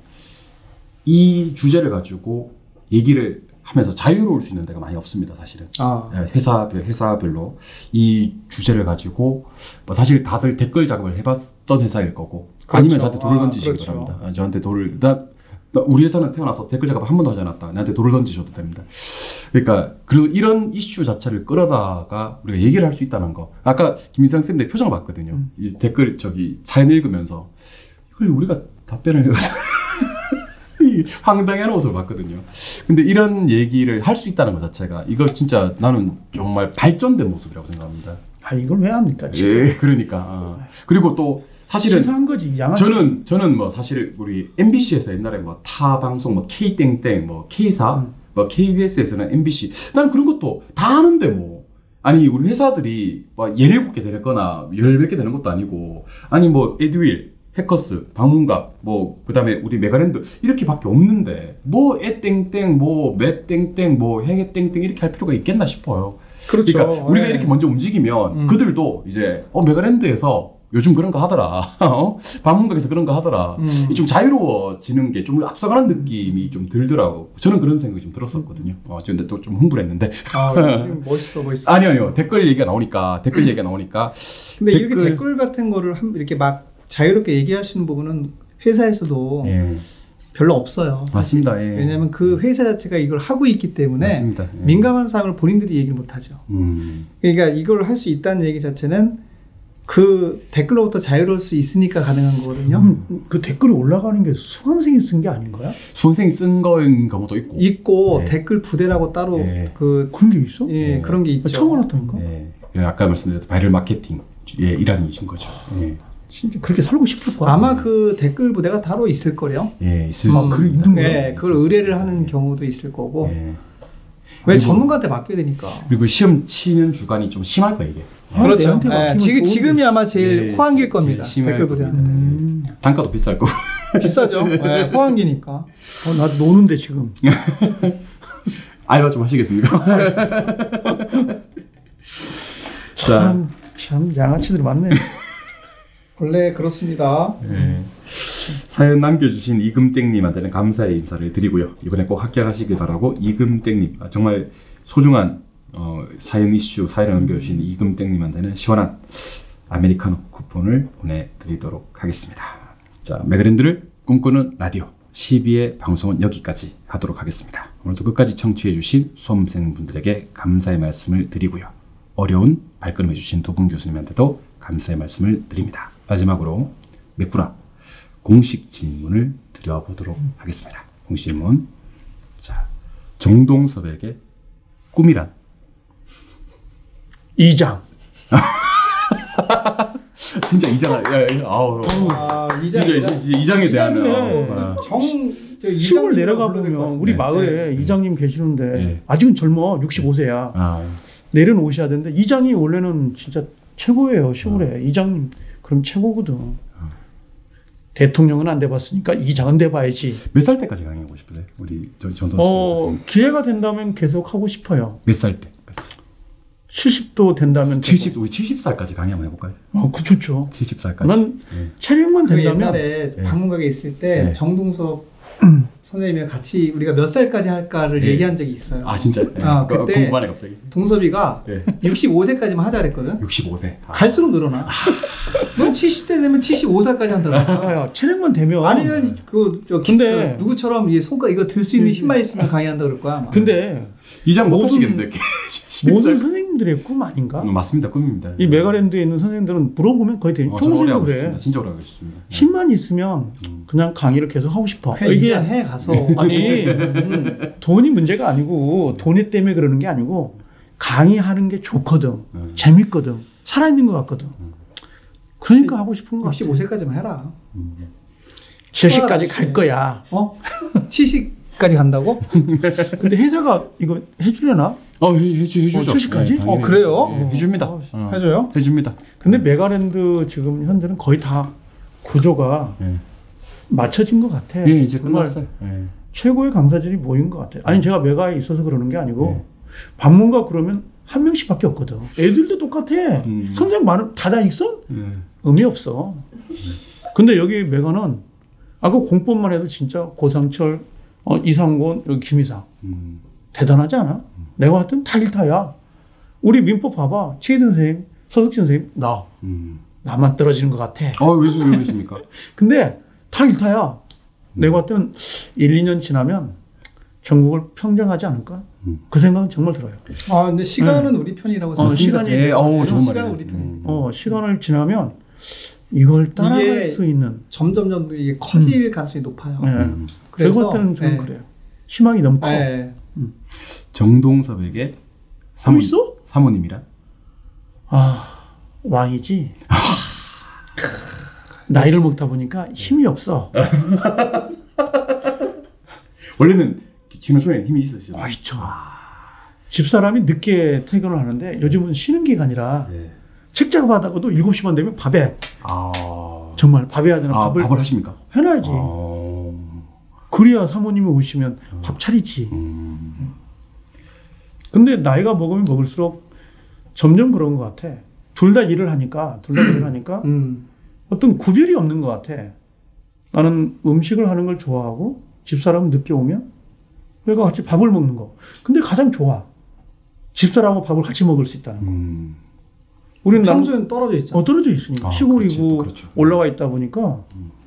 S1: 이 주제를 가지고 얘기를 하면서 자유로울 수 있는 데가 많이 없습니다, 사실은.
S2: 아,
S1: 회사별, 회사별로 이 주제를 가지고 뭐 사실 다들 댓글 작업을 해봤던 회사일 거고 아니면
S2: 그렇죠.
S1: 저한테 돌을
S2: 아,
S1: 던지시기
S2: 그렇죠.
S1: 바랍니다. 아, 저한테 돌을 나, 나 우리 회사는 태어나서 댓글 작업 한 번도 하지 않았다. 나한테 돌을 던지셔도 됩니다. 그러니까 그리고 이런 이슈 자체를 끌어다가 우리가 얘기를 할 수 있다는 거. 아까 김인상 쌤의 표정을 봤거든요.
S2: 음.
S1: 이 댓글 저기 사연 읽으면서 이걸 우리가 답변을 해서 황당해하는 모습을 봤거든요. 근데 이런 얘기를 할 수 있다는 것 자체가 이걸 진짜 나는 정말 발전된 모습이라고 생각합니다.
S3: 아 이걸 왜 합니까?
S1: 예, 그러니까. 아. 그리고 또 사실은
S3: 치사한 거지. 양아치.
S1: 저는 저는 뭐 사실 우리 엠비씨에서 옛날에 뭐 타 방송 뭐 K 땡땡 뭐 K사
S3: 음.
S1: 뭐 케이비에스에서는 엠비씨 나는 그런 것도 다 아는데 뭐 아니 우리 회사들이 뭐 열일곱 개 되거나 열 몇 개 되는 것도 아니고 아니 뭐 에듀윌 해커스, 방문각, 뭐 그다음에 우리 메가랜드 이렇게밖에 없는데 뭐 에 땡땡, 뭐매 땡땡, 뭐 해외 땡땡 이렇게 할 필요가 있겠나 싶어요.
S2: 그렇죠.
S1: 그러니까 우리가
S2: 네.
S1: 이렇게 먼저 움직이면
S2: 음.
S1: 그들도 이제 어 메가랜드에서 요즘 그런 거 하더라, 어? 방문각에서 그런 거 하더라.
S2: 음.
S1: 좀 자유로워지는 게 좀 앞서가는 느낌이 좀 들더라고. 저는 그런 생각이 좀 들었었거든요. 어, 근데 또 좀 흥분했는데.
S2: 아, 좀 멋있어, 멋있어.
S1: 아니요, 아니요. 댓글 얘기가 나오니까 댓글 얘기가 나오니까.
S2: 근데 이렇게
S1: 댓글-
S2: 댓글 같은 거를 한, 이렇게 막 자유롭게 얘기하시는 부분은 회사에서도
S1: 예,
S2: 별로 없어요.
S1: 맞습니다. 예.
S2: 왜냐하면 그 회사 자체가 이걸 하고 있기 때문에
S1: 맞습니다. 예.
S2: 민감한 사항을 본인들이 얘기를 못 하죠.
S1: 음.
S2: 그러니까 이걸 할 수 있다는 얘기 자체는 그 댓글로부터 자유로울 수 있으니까 가능한 거거든요.
S3: 그럼 그 댓글이 올라가는 게 수강생이 쓴 게 아닌 거야?
S1: 수험생이 쓴 거인 경우도 있고.
S2: 있고
S1: 네.
S2: 댓글 부대라고 따로
S1: 네.
S2: 그
S3: 그런 게 있어?
S2: 예,
S1: 네.
S2: 그런 게 있죠.
S3: 아, 처음 알았다니까.
S1: 예. 그 아까 말씀드렸던 바이럴 마케팅 예, 일환이신 거죠. 예.
S3: 진짜 그렇게 살고 싶을 거야.
S2: 아마 그 댓글 부대가 따로 있을 거요.
S1: 예, 있을
S3: 아,
S1: 수
S3: 그래,
S1: 있습니다.
S3: 있는 거야?
S2: 네, 그걸
S1: 있을 수
S2: 의뢰를
S1: 있습니다.
S2: 하는
S1: 예.
S2: 경우도 있을 거고.
S1: 예.
S2: 왜
S1: 그리고-
S2: 전문가한테 맡겨야 되니까.
S1: 그리고 시험 치는 주간이 좀 심할 거예요, 이게.
S3: 아,
S2: 그렇죠.
S3: 내한테
S2: 예,
S3: 맡기면
S2: 지금
S3: 좋은데.
S2: 지금이 아마 제일
S1: 예,
S2: 호황길
S1: 제일
S2: 겁니다.
S1: 심할
S2: 댓글 부대한테.
S1: 겁니다.
S3: 음.
S1: 단가도 비쌀 거고.
S2: 비싸죠. 예, 호황기니까.
S3: 어, 나 노는데 지금.
S1: 알바 좀 하시겠습니까? 자,
S3: 참, 참 양아치들이 많네.
S2: 원래 그렇습니다.
S1: 예. 사연 남겨주신 이금땡님한테는 감사의 인사를 드리고요. 이번에 꼭 합격하시길 바라고 이금땡님 아, 정말 소중한 어, 사연 이슈 사연을 남겨주신 이금땡님한테는 시원한 아메리카노 쿠폰을 보내드리도록 하겠습니다. 자, 메가랜드를 꿈꾸는 라디오 십이의 방송은 여기까지 하도록 하겠습니다. 오늘도 끝까지 청취해주신 수험생분들에게 감사의 말씀을 드리고요. 어려운 발걸음해주신 두 분 교수님한테도 감사의 말씀을 드립니다. 마지막으로 메꾸라 공식 질문을 드려보도록 하겠습니다. 공식 질문. 자, 정동섭에게 꿈이란?
S3: 이장.
S1: 진짜 이장, 야, 야, 아우,
S2: 아, 이장,
S1: 진짜,
S2: 이장.
S1: 진짜 이장에 대한
S3: 이장이네.
S1: 어, 어.
S2: 정, 저
S3: 시골
S2: 이장님이라고
S3: 내려가
S2: 불러야 될것
S3: 보면
S2: 같은데.
S3: 우리 마을에
S1: 네.
S3: 이장님 계시는데
S1: 네.
S3: 아직은 젊어. 육십오 세야.
S1: 아,
S3: 내려놓으셔야 되는데 이장이 원래는 진짜 최고예요. 시골에. 이장님 그럼 최고거든. 대통령은 안 돼봤으니까 이장은 돼봐야지.
S1: 몇 살 때까지 강의하고 싶으세요? 우리 저 전선 씨.
S3: 어, 기회가 된다면 계속 하고 싶어요.
S1: 몇 살 때까지?
S3: 칠십도 된다면 되고.
S1: 칠십 우리 칠십 살까지 강의 한번 해볼까요?
S3: 어, 그 좋죠.
S1: 칠십 살까지.
S3: 난
S1: 네.
S3: 체력만
S2: 그
S3: 된다면
S2: 옛날에
S1: 네.
S2: 방문각에 있을 때
S1: 네.
S2: 정동섭 선생님이랑 같이 우리가 몇 살까지 할까를
S1: 네.
S2: 얘기한 적이 있어요.
S1: 아 진짜. 네.
S2: 아,
S1: 그-
S2: 그때-
S1: 궁금하네 갑자기.
S2: 동섭이가
S1: 네.
S2: 육십오 세까지만 하자 그랬거든.
S1: 육십오 세. 아.
S2: 갈수록 늘어나. 넌 칠십 대 되면 칠십오 살까지 한다고.
S3: 아, 야, 체력만 되면
S2: 아니면 그저
S3: 근데-
S2: 누구처럼 이 손가 이거 들 수 있는 힘만 있으면 강의한다 그럴 거야. 아마.
S3: 근데
S1: 이장 못
S3: 모든-
S1: 하시겠는데.
S3: 모든 선생님들의 꿈 아닌가?
S1: 음, 맞습니다. 꿈입니다.
S3: 이 메가랜드에 있는 선생님들은 물어보면 거의 대부분
S1: 어, 저 오래
S3: 통신도
S1: 하고
S3: 그래.
S1: 싶습니다. 진짜 오래 하고 싶습니다. 네.
S3: 힘만 있으면
S1: 음.
S3: 그냥 강의를 계속 하고 싶어.
S2: 그냥
S3: 이게
S2: 이장 해 가서.
S3: 아니 음, 돈이 문제가 아니고 돈이 때문에 그러는 게 아니고 강의하는 게 좋거든,
S1: 음.
S3: 재밌거든, 살아있는 것 같거든. 그러니까 하고 싶은 거 같아.
S2: 육십오 세까지만 해라.
S3: 칠십까지 갈
S2: 수월하지.
S3: 거야.
S2: 어? 칠십까지 간다고?
S3: 근데 회사가 이거 해주려나?
S1: 어, 해, 해주, 해주죠.
S3: 어, 칠십까지?
S1: 당연히.
S2: 어, 그래요?
S1: 네, 해줍니다.
S3: 어,
S1: 어,
S2: 해줘요?
S1: 해줍니다.
S3: 근데 메가랜드 지금 현재는 거의 다 구조가
S1: 예.
S3: 맞춰진 것 같아.
S1: 예, 이제
S3: 정말
S1: 끝났어요. 예.
S3: 최고의 강사들이 모인 것 같아요. 아니 제가 메가에 있어서 그러는 게 아니고
S1: 네.
S3: 방문가 그러면 한 명씩밖에 없거든. 애들도 똑같아.
S1: 음.
S3: 선생 많은 다다 익선?
S1: 예.
S3: 의미 없어. 근데 여기 메가는 아까 공법만 해도 진짜 고상철, 어, 이상곤, 여기 김이상
S1: 음.
S3: 대단하지 않아? 내가 봤을 땐 다 일타야. 우리 민법 봐봐. 최희든 선생님, 서석진 선생님, 나
S1: 음.
S3: 나만 떨어지는 것 같아.
S1: 어, 왜, 왜 그러십니까?
S3: 근데 다 일타야. 내가 봤을 때는 일, 이 년 지나면 전국을 평정하지 않을까?
S1: 음.
S3: 그 생각은 정말 들어요.
S2: 아 근데 시간은 우리 편이라고
S3: 어,
S2: 생각합니다.
S3: 시간이
S1: 예, 어우, 좋은
S2: 시간은
S1: 말이에요.
S2: 우리 편이에요.
S1: 음.
S3: 어, 시간을 지나면 이걸 따라갈
S2: 이게
S3: 수 있는.
S2: 점점점 이게 커질 가능성이 높아요.
S3: 네.
S1: 음.
S3: 제가
S2: 그래서
S3: 볼 때는 저는
S2: 네.
S3: 그래요. 희망이 너무 커.
S2: 네.
S1: 정동섭에게
S3: 또
S1: 사모,
S3: 있어?
S1: 사모님이라?
S3: 아, 왕이지. 나이를 먹다 보니까 힘이 없어.
S1: 원래는 키는 소리에 힘이 있으시죠?
S3: 아, 있죠. 집사람이 늦게 퇴근을 하는데 요즘은 쉬는 기간이라
S1: 네.
S3: 책 작업하다가도 일곱 시만 되면 밥에
S1: 아.
S3: 정말 밥에 해야 되는
S1: 아,
S3: 밥을,
S1: 밥을 하십니까?
S3: 해놔야지.
S1: 아.
S3: 그래야 사모님이 오시면 밥 차리지.
S1: 음.
S3: 근데 나이가 먹으면 먹을수록 점점 그런 것 같아. 둘 다 일을 하니까, 둘 다 일을 하니까
S2: 음.
S3: 어떤 구별이 없는 것 같아. 나는 음식을 하는 걸 좋아하고 집사람은 늦게 오면 그러니까 같이 밥을 먹는 거. 근데 가장 좋아. 집사람하고 밥을 같이 먹을 수 있다는 거.
S1: 음.
S3: 우리는 남-
S2: 평소엔 떨어져 있잖아.
S3: 어, 떨어져 있으니까.
S1: 아,
S3: 시골이고
S1: 그렇지, 그렇죠.
S3: 올라와 있다 보니까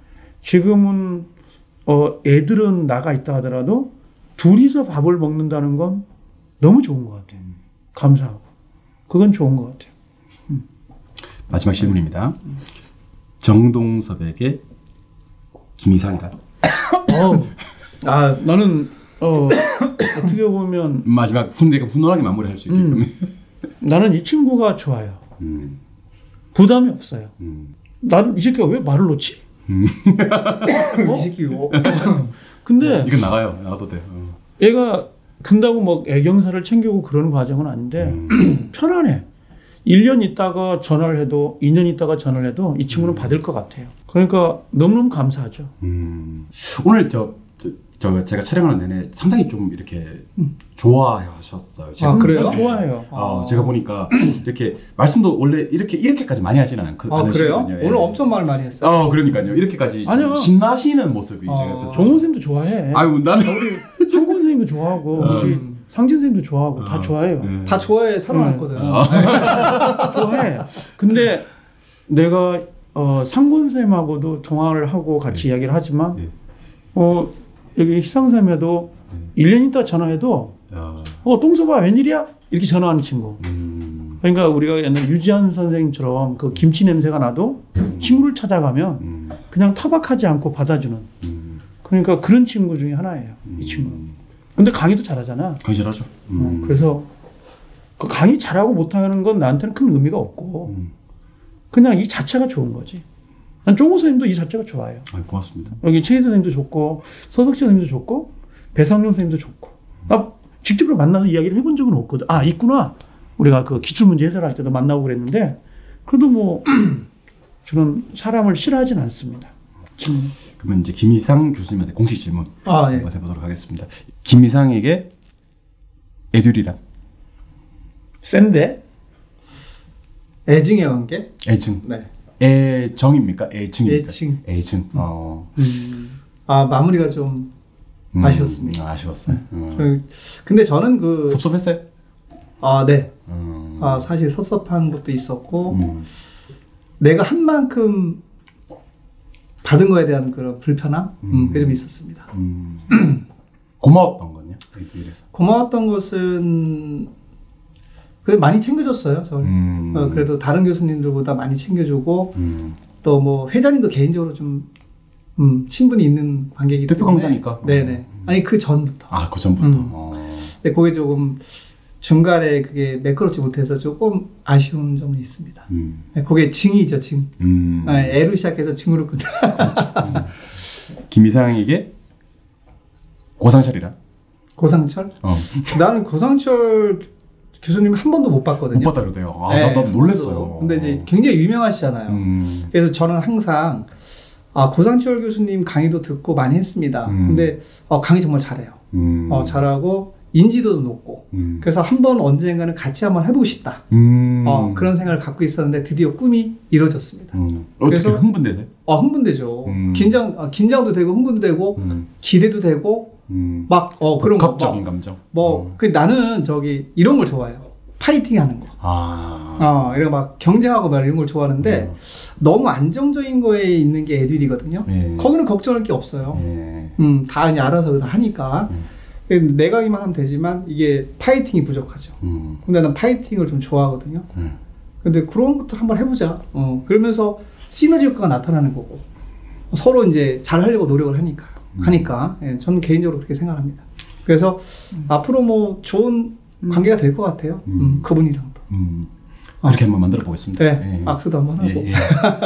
S3: 지금은 어, 애들은 나가 있다 하더라도 둘이서 밥을 먹는다는 건 너무 좋은 것 같아요. 감사하고. 그건 좋은 것 같아요.
S1: 마지막 질문입니다. 정동섭에게 김이상이다.
S3: 어우, 아, 나는 어, 어떻게 보면
S1: 마지막 훈대가 훈훈하게 마무리할 수 있게끔.
S3: 음. 나는 이 친구가 좋아요.
S1: 음.
S3: 부담이 없어요.
S1: 음.
S3: 나는 이 새끼가 왜 말을 놓지?
S2: 이 새끼 이거.
S3: 근데
S1: 이건 나가요. 나가도 돼. 어.
S3: 얘가 근다고 뭐 애경사를 챙기고 그러는 과정은 아닌데
S1: 음.
S3: 편안해. 일 년 있다가 전화를 해도 이 년 있다가 전화를 해도 이 친구는 받을 것 같아요. 그러니까 너무너무 감사하죠.
S1: 음. 오늘 저, 저, 저 제가 촬영하는 내내 상당히 좀 이렇게 좋아하셨어요. 제가.
S2: 아, 그래요?
S3: 난 좋아해요.
S1: 어, 제가 보니까 이렇게 말씀도 원래 이렇게 이렇게까지 많이 하지는 않,
S2: 아 그래요?
S1: 않으시거든요. 예.
S2: 오늘 엄청 말 많이 했어요.
S1: 어, 그러니까요. 이렇게까지
S3: 아니요.
S1: 좀 신나시는 모습이
S2: 어.
S1: 제가 옆에서.
S3: 정호 선생님도 좋아해.
S1: 아유, 나는
S3: 우리 상권 선생님도 좋아하고
S1: 어.
S3: 우리 상진 선생님도 좋아하고 다
S1: 어.
S3: 좋아해요.
S1: 예.
S2: 다 좋아해 살아났거든.
S3: 좋아해. 근데 내가 어, 상권 선생님하고도 통화를 하고 같이 이야기를 하지만
S1: 예.
S3: 어, 여기 희상 선생님에도 일 년 있다 전화해도
S1: 야,
S3: 어, 똥서봐 웬일이야? 이렇게 전화하는 친구.
S1: 음,
S3: 그러니까 우리가 옛날 유지한 선생님처럼 그 김치 냄새가 나도 친구를 찾아가면
S1: 음,
S3: 그냥 타박하지 않고 받아주는.
S1: 음,
S3: 그러니까 그런 친구 중에 하나예요. 이 친구. 근데 강의도 잘하잖아.
S1: 강실하죠.
S3: 어,
S1: 음.
S3: 그래서 그 강의 잘하고 못하는 건 나한테는 큰 의미가 없고
S1: 음.
S3: 그냥 이 자체가 좋은 거지. 난 종호 선생님도 이 자체가 좋아요.
S1: 아, 고맙습니다.
S3: 여기 최희 선생님도 좋고 서석시 선생님도 좋고 배상용 선생님도 좋고 나 직접으로 만나서 이야기를 해본 적은 없거든. 아 있구나. 우리가 그 기출문제 해설할 때도 만나고 그랬는데 그래도 뭐 저는 사람을 싫어하진 않습니다. 지금.
S1: 그러면 이제 김이상 교수님한테 공식 질문
S2: 아 예.
S1: 한번 해보도록 하겠습니다. 김이상에게 애들이란?
S3: 센데?
S2: 애증의 관계?
S1: 애증.
S2: 네.
S1: 애정입니까? 애증입니까?
S2: 애증.
S1: 애증. 어.
S2: 음. 아 마무리가 좀
S1: 음,
S2: 아쉬웠습니다.
S1: 아쉬웠어요. 음.
S2: 그- 근데 저는 그
S1: 섭섭했어요?
S2: 아, 네.
S1: 음.
S2: 아, 사실 섭섭한 것도 있었고
S1: 음.
S2: 내가 한 만큼 받은 거에 대한 그런 불편함 음.
S1: 음.
S2: 그게 좀 있었습니다.
S1: 음. 고마웠던 건요? 이래서.
S2: 고마웠던 것은 그래도 많이 챙겨줬어요. 저를.
S1: 음.
S2: 어, 그래도 다른 교수님들보다 많이 챙겨주고
S1: 음.
S2: 또 뭐 회장님도 개인적으로 좀 음, 친분이 있는 관계이기
S1: 대표
S2: 때문에
S1: 강사니까.
S2: 네네.
S1: 음.
S2: 아니 그 전부터.
S1: 아, 그 전부터.
S2: 음.
S1: 어.
S2: 근데 그게 조금 중간에 그게 매끄럽지 못해서 조금 아쉬운 점은 있습니다.
S1: 음.
S2: 네, 그게 증이죠, 증.
S1: 음.
S2: 아, 애로 시작해서 증으로 끝나.
S1: 김이상에게 고상철이라.
S2: 고상철?
S1: 어.
S2: 나는 고상철 교수님 한 번도 못 봤거든요.
S1: 못 봤다 그러대요. 아,
S2: 네,
S1: 나, 나도
S2: 한
S1: 놀랬어요.
S2: 번도. 근데 이제 굉장히 유명하시잖아요.
S1: 음.
S2: 그래서 저는 항상 아, 고상철 교수님 강의도 듣고 많이 했습니다.
S1: 음.
S2: 근데 어, 강의 정말 잘해요.
S1: 음.
S2: 어, 잘하고 인지도도 높고.
S1: 음.
S2: 그래서 한 번 언젠가는 같이 한번 해보고 싶다.
S1: 음.
S2: 어, 그런 생각을 갖고 있었는데 드디어 꿈이 이루어졌습니다.
S1: 음. 어떻게
S2: 그래서-
S1: 흥분되세요?
S2: 어, 흥분되죠.
S1: 음.
S2: 긴장, 어, 긴장도 되고 흥분도 되고
S1: 음.
S2: 기대도 되고
S1: 음.
S2: 막 어, 그런 거.
S1: 복합적인
S2: 막,
S1: 감정.
S2: 뭐
S1: 음.
S2: 그 나는 저기 이런 걸 좋아해요. 파이팅 하는 거.
S1: 아.
S2: 어, 이런 막 경쟁하고 막 이런 걸 좋아하는데
S1: 음.
S2: 너무 안정적인 거에 있는 게 애들이거든요.
S1: 예.
S2: 거기는 걱정할 게 없어요.
S1: 예.
S2: 음, 다 그냥 알아서 다 하니까.
S1: 음.
S2: 내 강의만 하면 되지만 이게 파이팅이 부족하죠.
S1: 음.
S2: 근데 난 파이팅을 좀 좋아하거든요.
S1: 음.
S2: 근데 그런 것도 한번 해보자. 어, 그러면서 시너지 효과가 나타나는 거고 서로 이제 잘 하려고 노력을 하니까
S1: 음.
S2: 하니까 예, 저는 개인적으로 그렇게 생각합니다. 그래서 앞으로 뭐 좋은 관계가 될 것 같아요.
S1: 음.
S2: 음, 그분이랑도.
S1: 음. 그렇게 한번 만들어 보겠습니다.
S2: 네,
S1: 예.
S2: 악수도 한번 하고.
S1: 예, 예.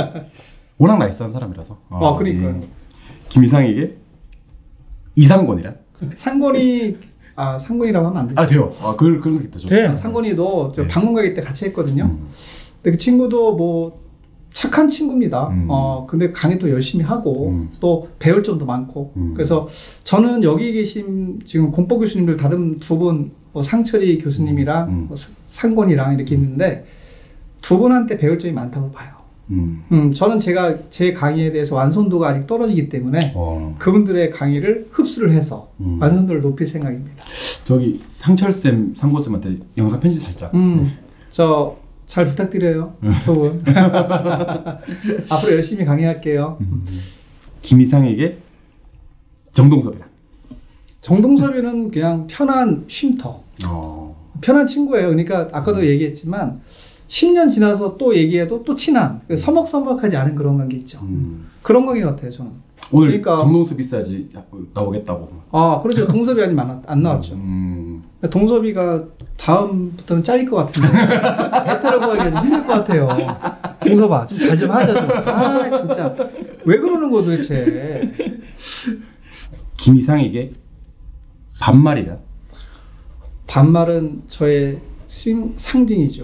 S1: 워낙 나이스한 사람이라서.
S2: 아, 그러니까요.
S1: 예. 김이상에게 이상권이라.
S2: 상권이 아 상권이라고 하면 안 되죠.
S1: 아 돼요. 아 그 그런 게 더 좋습니다.
S3: 네.
S2: 상권이도 저
S1: 네.
S2: 방문 가기 때 같이 했거든요.
S1: 음.
S2: 근데 그 친구도 뭐 착한 친구입니다.
S1: 음.
S2: 어 근데 강의 또 열심히 하고
S1: 음.
S2: 또 배울 점도 많고.
S1: 음.
S2: 그래서 저는 여기 계신 지금 공법 교수님들 다른 두 분, 뭐 상철이 교수님이랑
S1: 음.
S2: 뭐 사- 상권이랑 이렇게 있는데 두 분한테 배울 점이 많다고 봐요.
S1: 음.
S2: 음 저는 제가 제 강의에 대해서 완성도가 아직 떨어지기 때문에
S1: 어.
S2: 그분들의 강의를 흡수를 해서
S1: 음.
S2: 완성도를 높일 생각입니다.
S1: 저기 상철 쌤, 상고 쌤한테 영상 편지 살짝.
S2: 음, 저 잘 부탁드려요, 두 분. 앞으로 열심히 강의할게요.
S1: 음. 김이상에게 정동섭이라.
S2: 정동섭이는 그냥 편한 쉼터,
S1: 어.
S2: 편한 친구예요. 그러니까 아까도 얘기했지만 십 년 지나서 또 얘기해도 또 친한, 서먹서먹하지 않은 그런 관계 있죠.
S1: 음.
S2: 그런 관계 같아요, 저는.
S1: 오늘
S2: 그러니까-
S1: 정동섭 있어야지 나오겠다고.
S2: 아, 그렇죠. 동섭이 아니면 안, 안 나왔죠.
S1: 음.
S2: 동섭이가 다음부터는 잘릴 것 같은데 대타로 보기가 좀 힘들 것 같아요. 동섭아 좀 잘 좀 하자 좀. 아 진짜 왜 그러는 거 도대체.
S1: 김이상에게 반말이라.
S2: 반말은 저의 심, 상징이죠.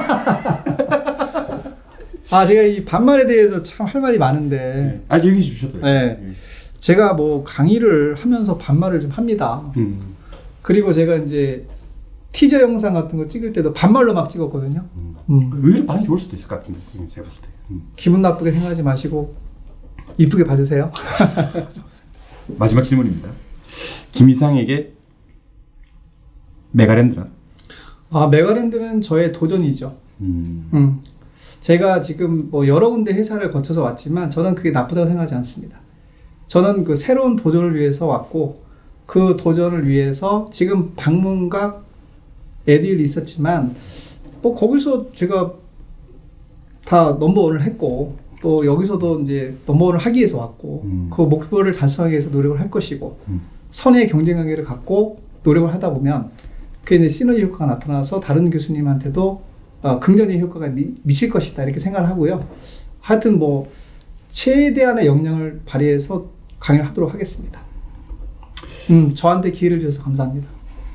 S2: 아 제가 이 반말에 대해서 참 할 말이 많은데
S1: 아 얘기해 주셔도 돼요.
S2: 네. 제가 뭐 강의를 하면서 반말을 좀 합니다.
S1: 음.
S2: 그리고 제가 이제 티저 영상 같은 거 찍을 때도 반말로 막 찍었거든요.
S1: 음.
S2: 음.
S1: 의외로 반응이 좋을 수도 있을 것 같은데 제가 봤을 때. 음.
S2: 기분 나쁘게 생각하지 마시고 이쁘게 봐주세요.
S1: 마지막 질문입니다. 김이상에게 메가랜드라.
S2: 아 메가랜드는 저의 도전이죠.
S1: 음.
S2: 음. 제가 지금 뭐 여러 군데 회사를 거쳐서 왔지만 저는 그게 나쁘다고 생각하지 않습니다. 저는 그 새로운 도전을 위해서 왔고 그 도전을 위해서 지금 방문각 에듀일이 있었지만 뭐 거기서 제가 다 넘버원을 했고 또 여기서도 이제 넘버원을 하기 위해서 왔고
S1: 음.
S2: 그 목표를 달성하기 위해서 노력을 할 것이고
S1: 음.
S2: 선의 경쟁 관계를 갖고 노력을 하다 보면 그게 이제 시너지 효과가 나타나서 다른 교수님한테도 어, 긍정적인 효과가 미, 미칠 것이다 이렇게 생각을 하고요. 하여튼 뭐 최대한의 역량을 발휘해서 강의를 하도록 하겠습니다. 음, 저한테 기회를 주셔서 감사합니다.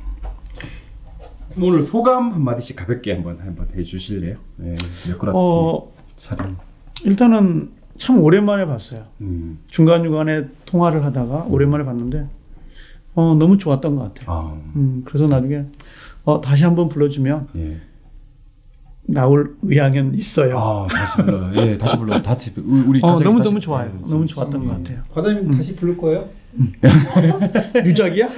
S1: 오늘 소감 한 마디씩 가볍게 한번 한번 해주실래요? 네, 메꾸라티
S3: 어,
S1: 촬영.
S3: 일단은 참 오랜만에 봤어요.
S1: 음.
S3: 중간중간에 통화를 하다가 오랜만에 봤는데 어, 너무 좋았던 것 같아요.
S1: 아,
S3: 음, 그래서 나중에 어, 다시 한번 불러주면
S1: 예.
S3: 나올 의향은 있어요.
S1: 아, 다시 불러. 예, 다시 불러. 다시 우리
S3: 어,
S1: 과장님
S3: 너무
S1: 다시-
S3: 너무 좋아요.
S1: 예,
S3: 너무
S1: 지금
S3: 좋았던 것 같아요.
S2: 과장님 다시 부를 거예요?
S3: 유작이야?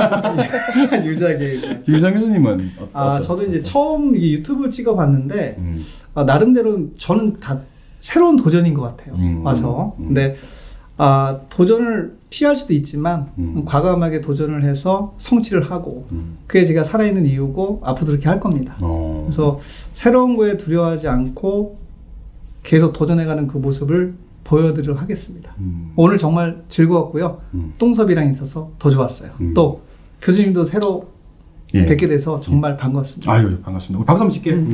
S2: 유작이에요.
S1: 김일성 교수님은 어,
S2: 아,
S1: 어떤-
S2: 저도 이제
S1: 어떠세요?
S2: 처음 이 유튜브를 찍어봤는데
S1: 음.
S2: 아, 나름대로 저는 다 새로운 도전인 것 같아요.
S1: 음.
S2: 와서.
S1: 음.
S2: 근데 아, 도전을 피할 수도 있지만
S1: 음.
S2: 과감하게 도전을 해서 성취를 하고
S1: 음.
S2: 그게 제가 살아있는 이유고 앞으로도 그렇게 할 겁니다.
S1: 어.
S2: 그래서 새로운 거에 두려워하지 않고 계속 도전해가는 그 모습을 보여드리도록 하겠습니다.
S1: 음.
S2: 오늘 정말 즐거웠고요.
S1: 음.
S2: 똥섭이랑 있어서 더 좋았어요.
S1: 음.
S2: 또 교수님도 새로
S1: 예.
S2: 뵙게 돼서 정말 반갑습니다.
S1: 아유, 반갑습니다. 우리 박수 한번 칠게요.
S2: 음.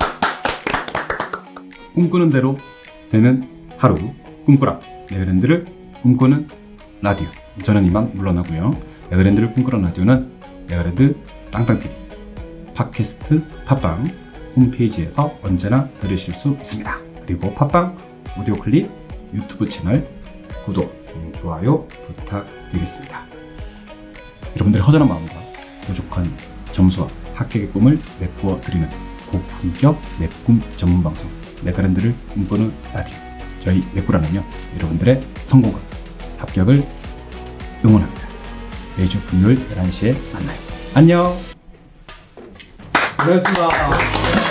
S1: 꿈꾸는 대로 되는 하루, 꿈꾸라. 네그랜드를 꿈꾸는 라디오. 저는 이만 물러나고요. 네그랜드를 꿈꾸는 라디오는 네그랜드 땅땅티비 팟캐스트 팟빵 홈페이지에서 언제나 들으실 수 있습니다. 그리고 팟빵 오디오 클립 유튜브 채널 구독, 음, 좋아요 부탁드리겠습니다. 여러분들의 허전한 마음과 부족한 점수와 합격의 꿈을 내부어 드리는 고품격 랩꿈 전문 방송 네그랜드를 꿈꾸는 라디오. 저희 네꾸라는요 여러분들의 성공과 합격을 응원합니다. 매주 금요일 열한 시에 만나요. 안녕.
S2: 고맙습니다.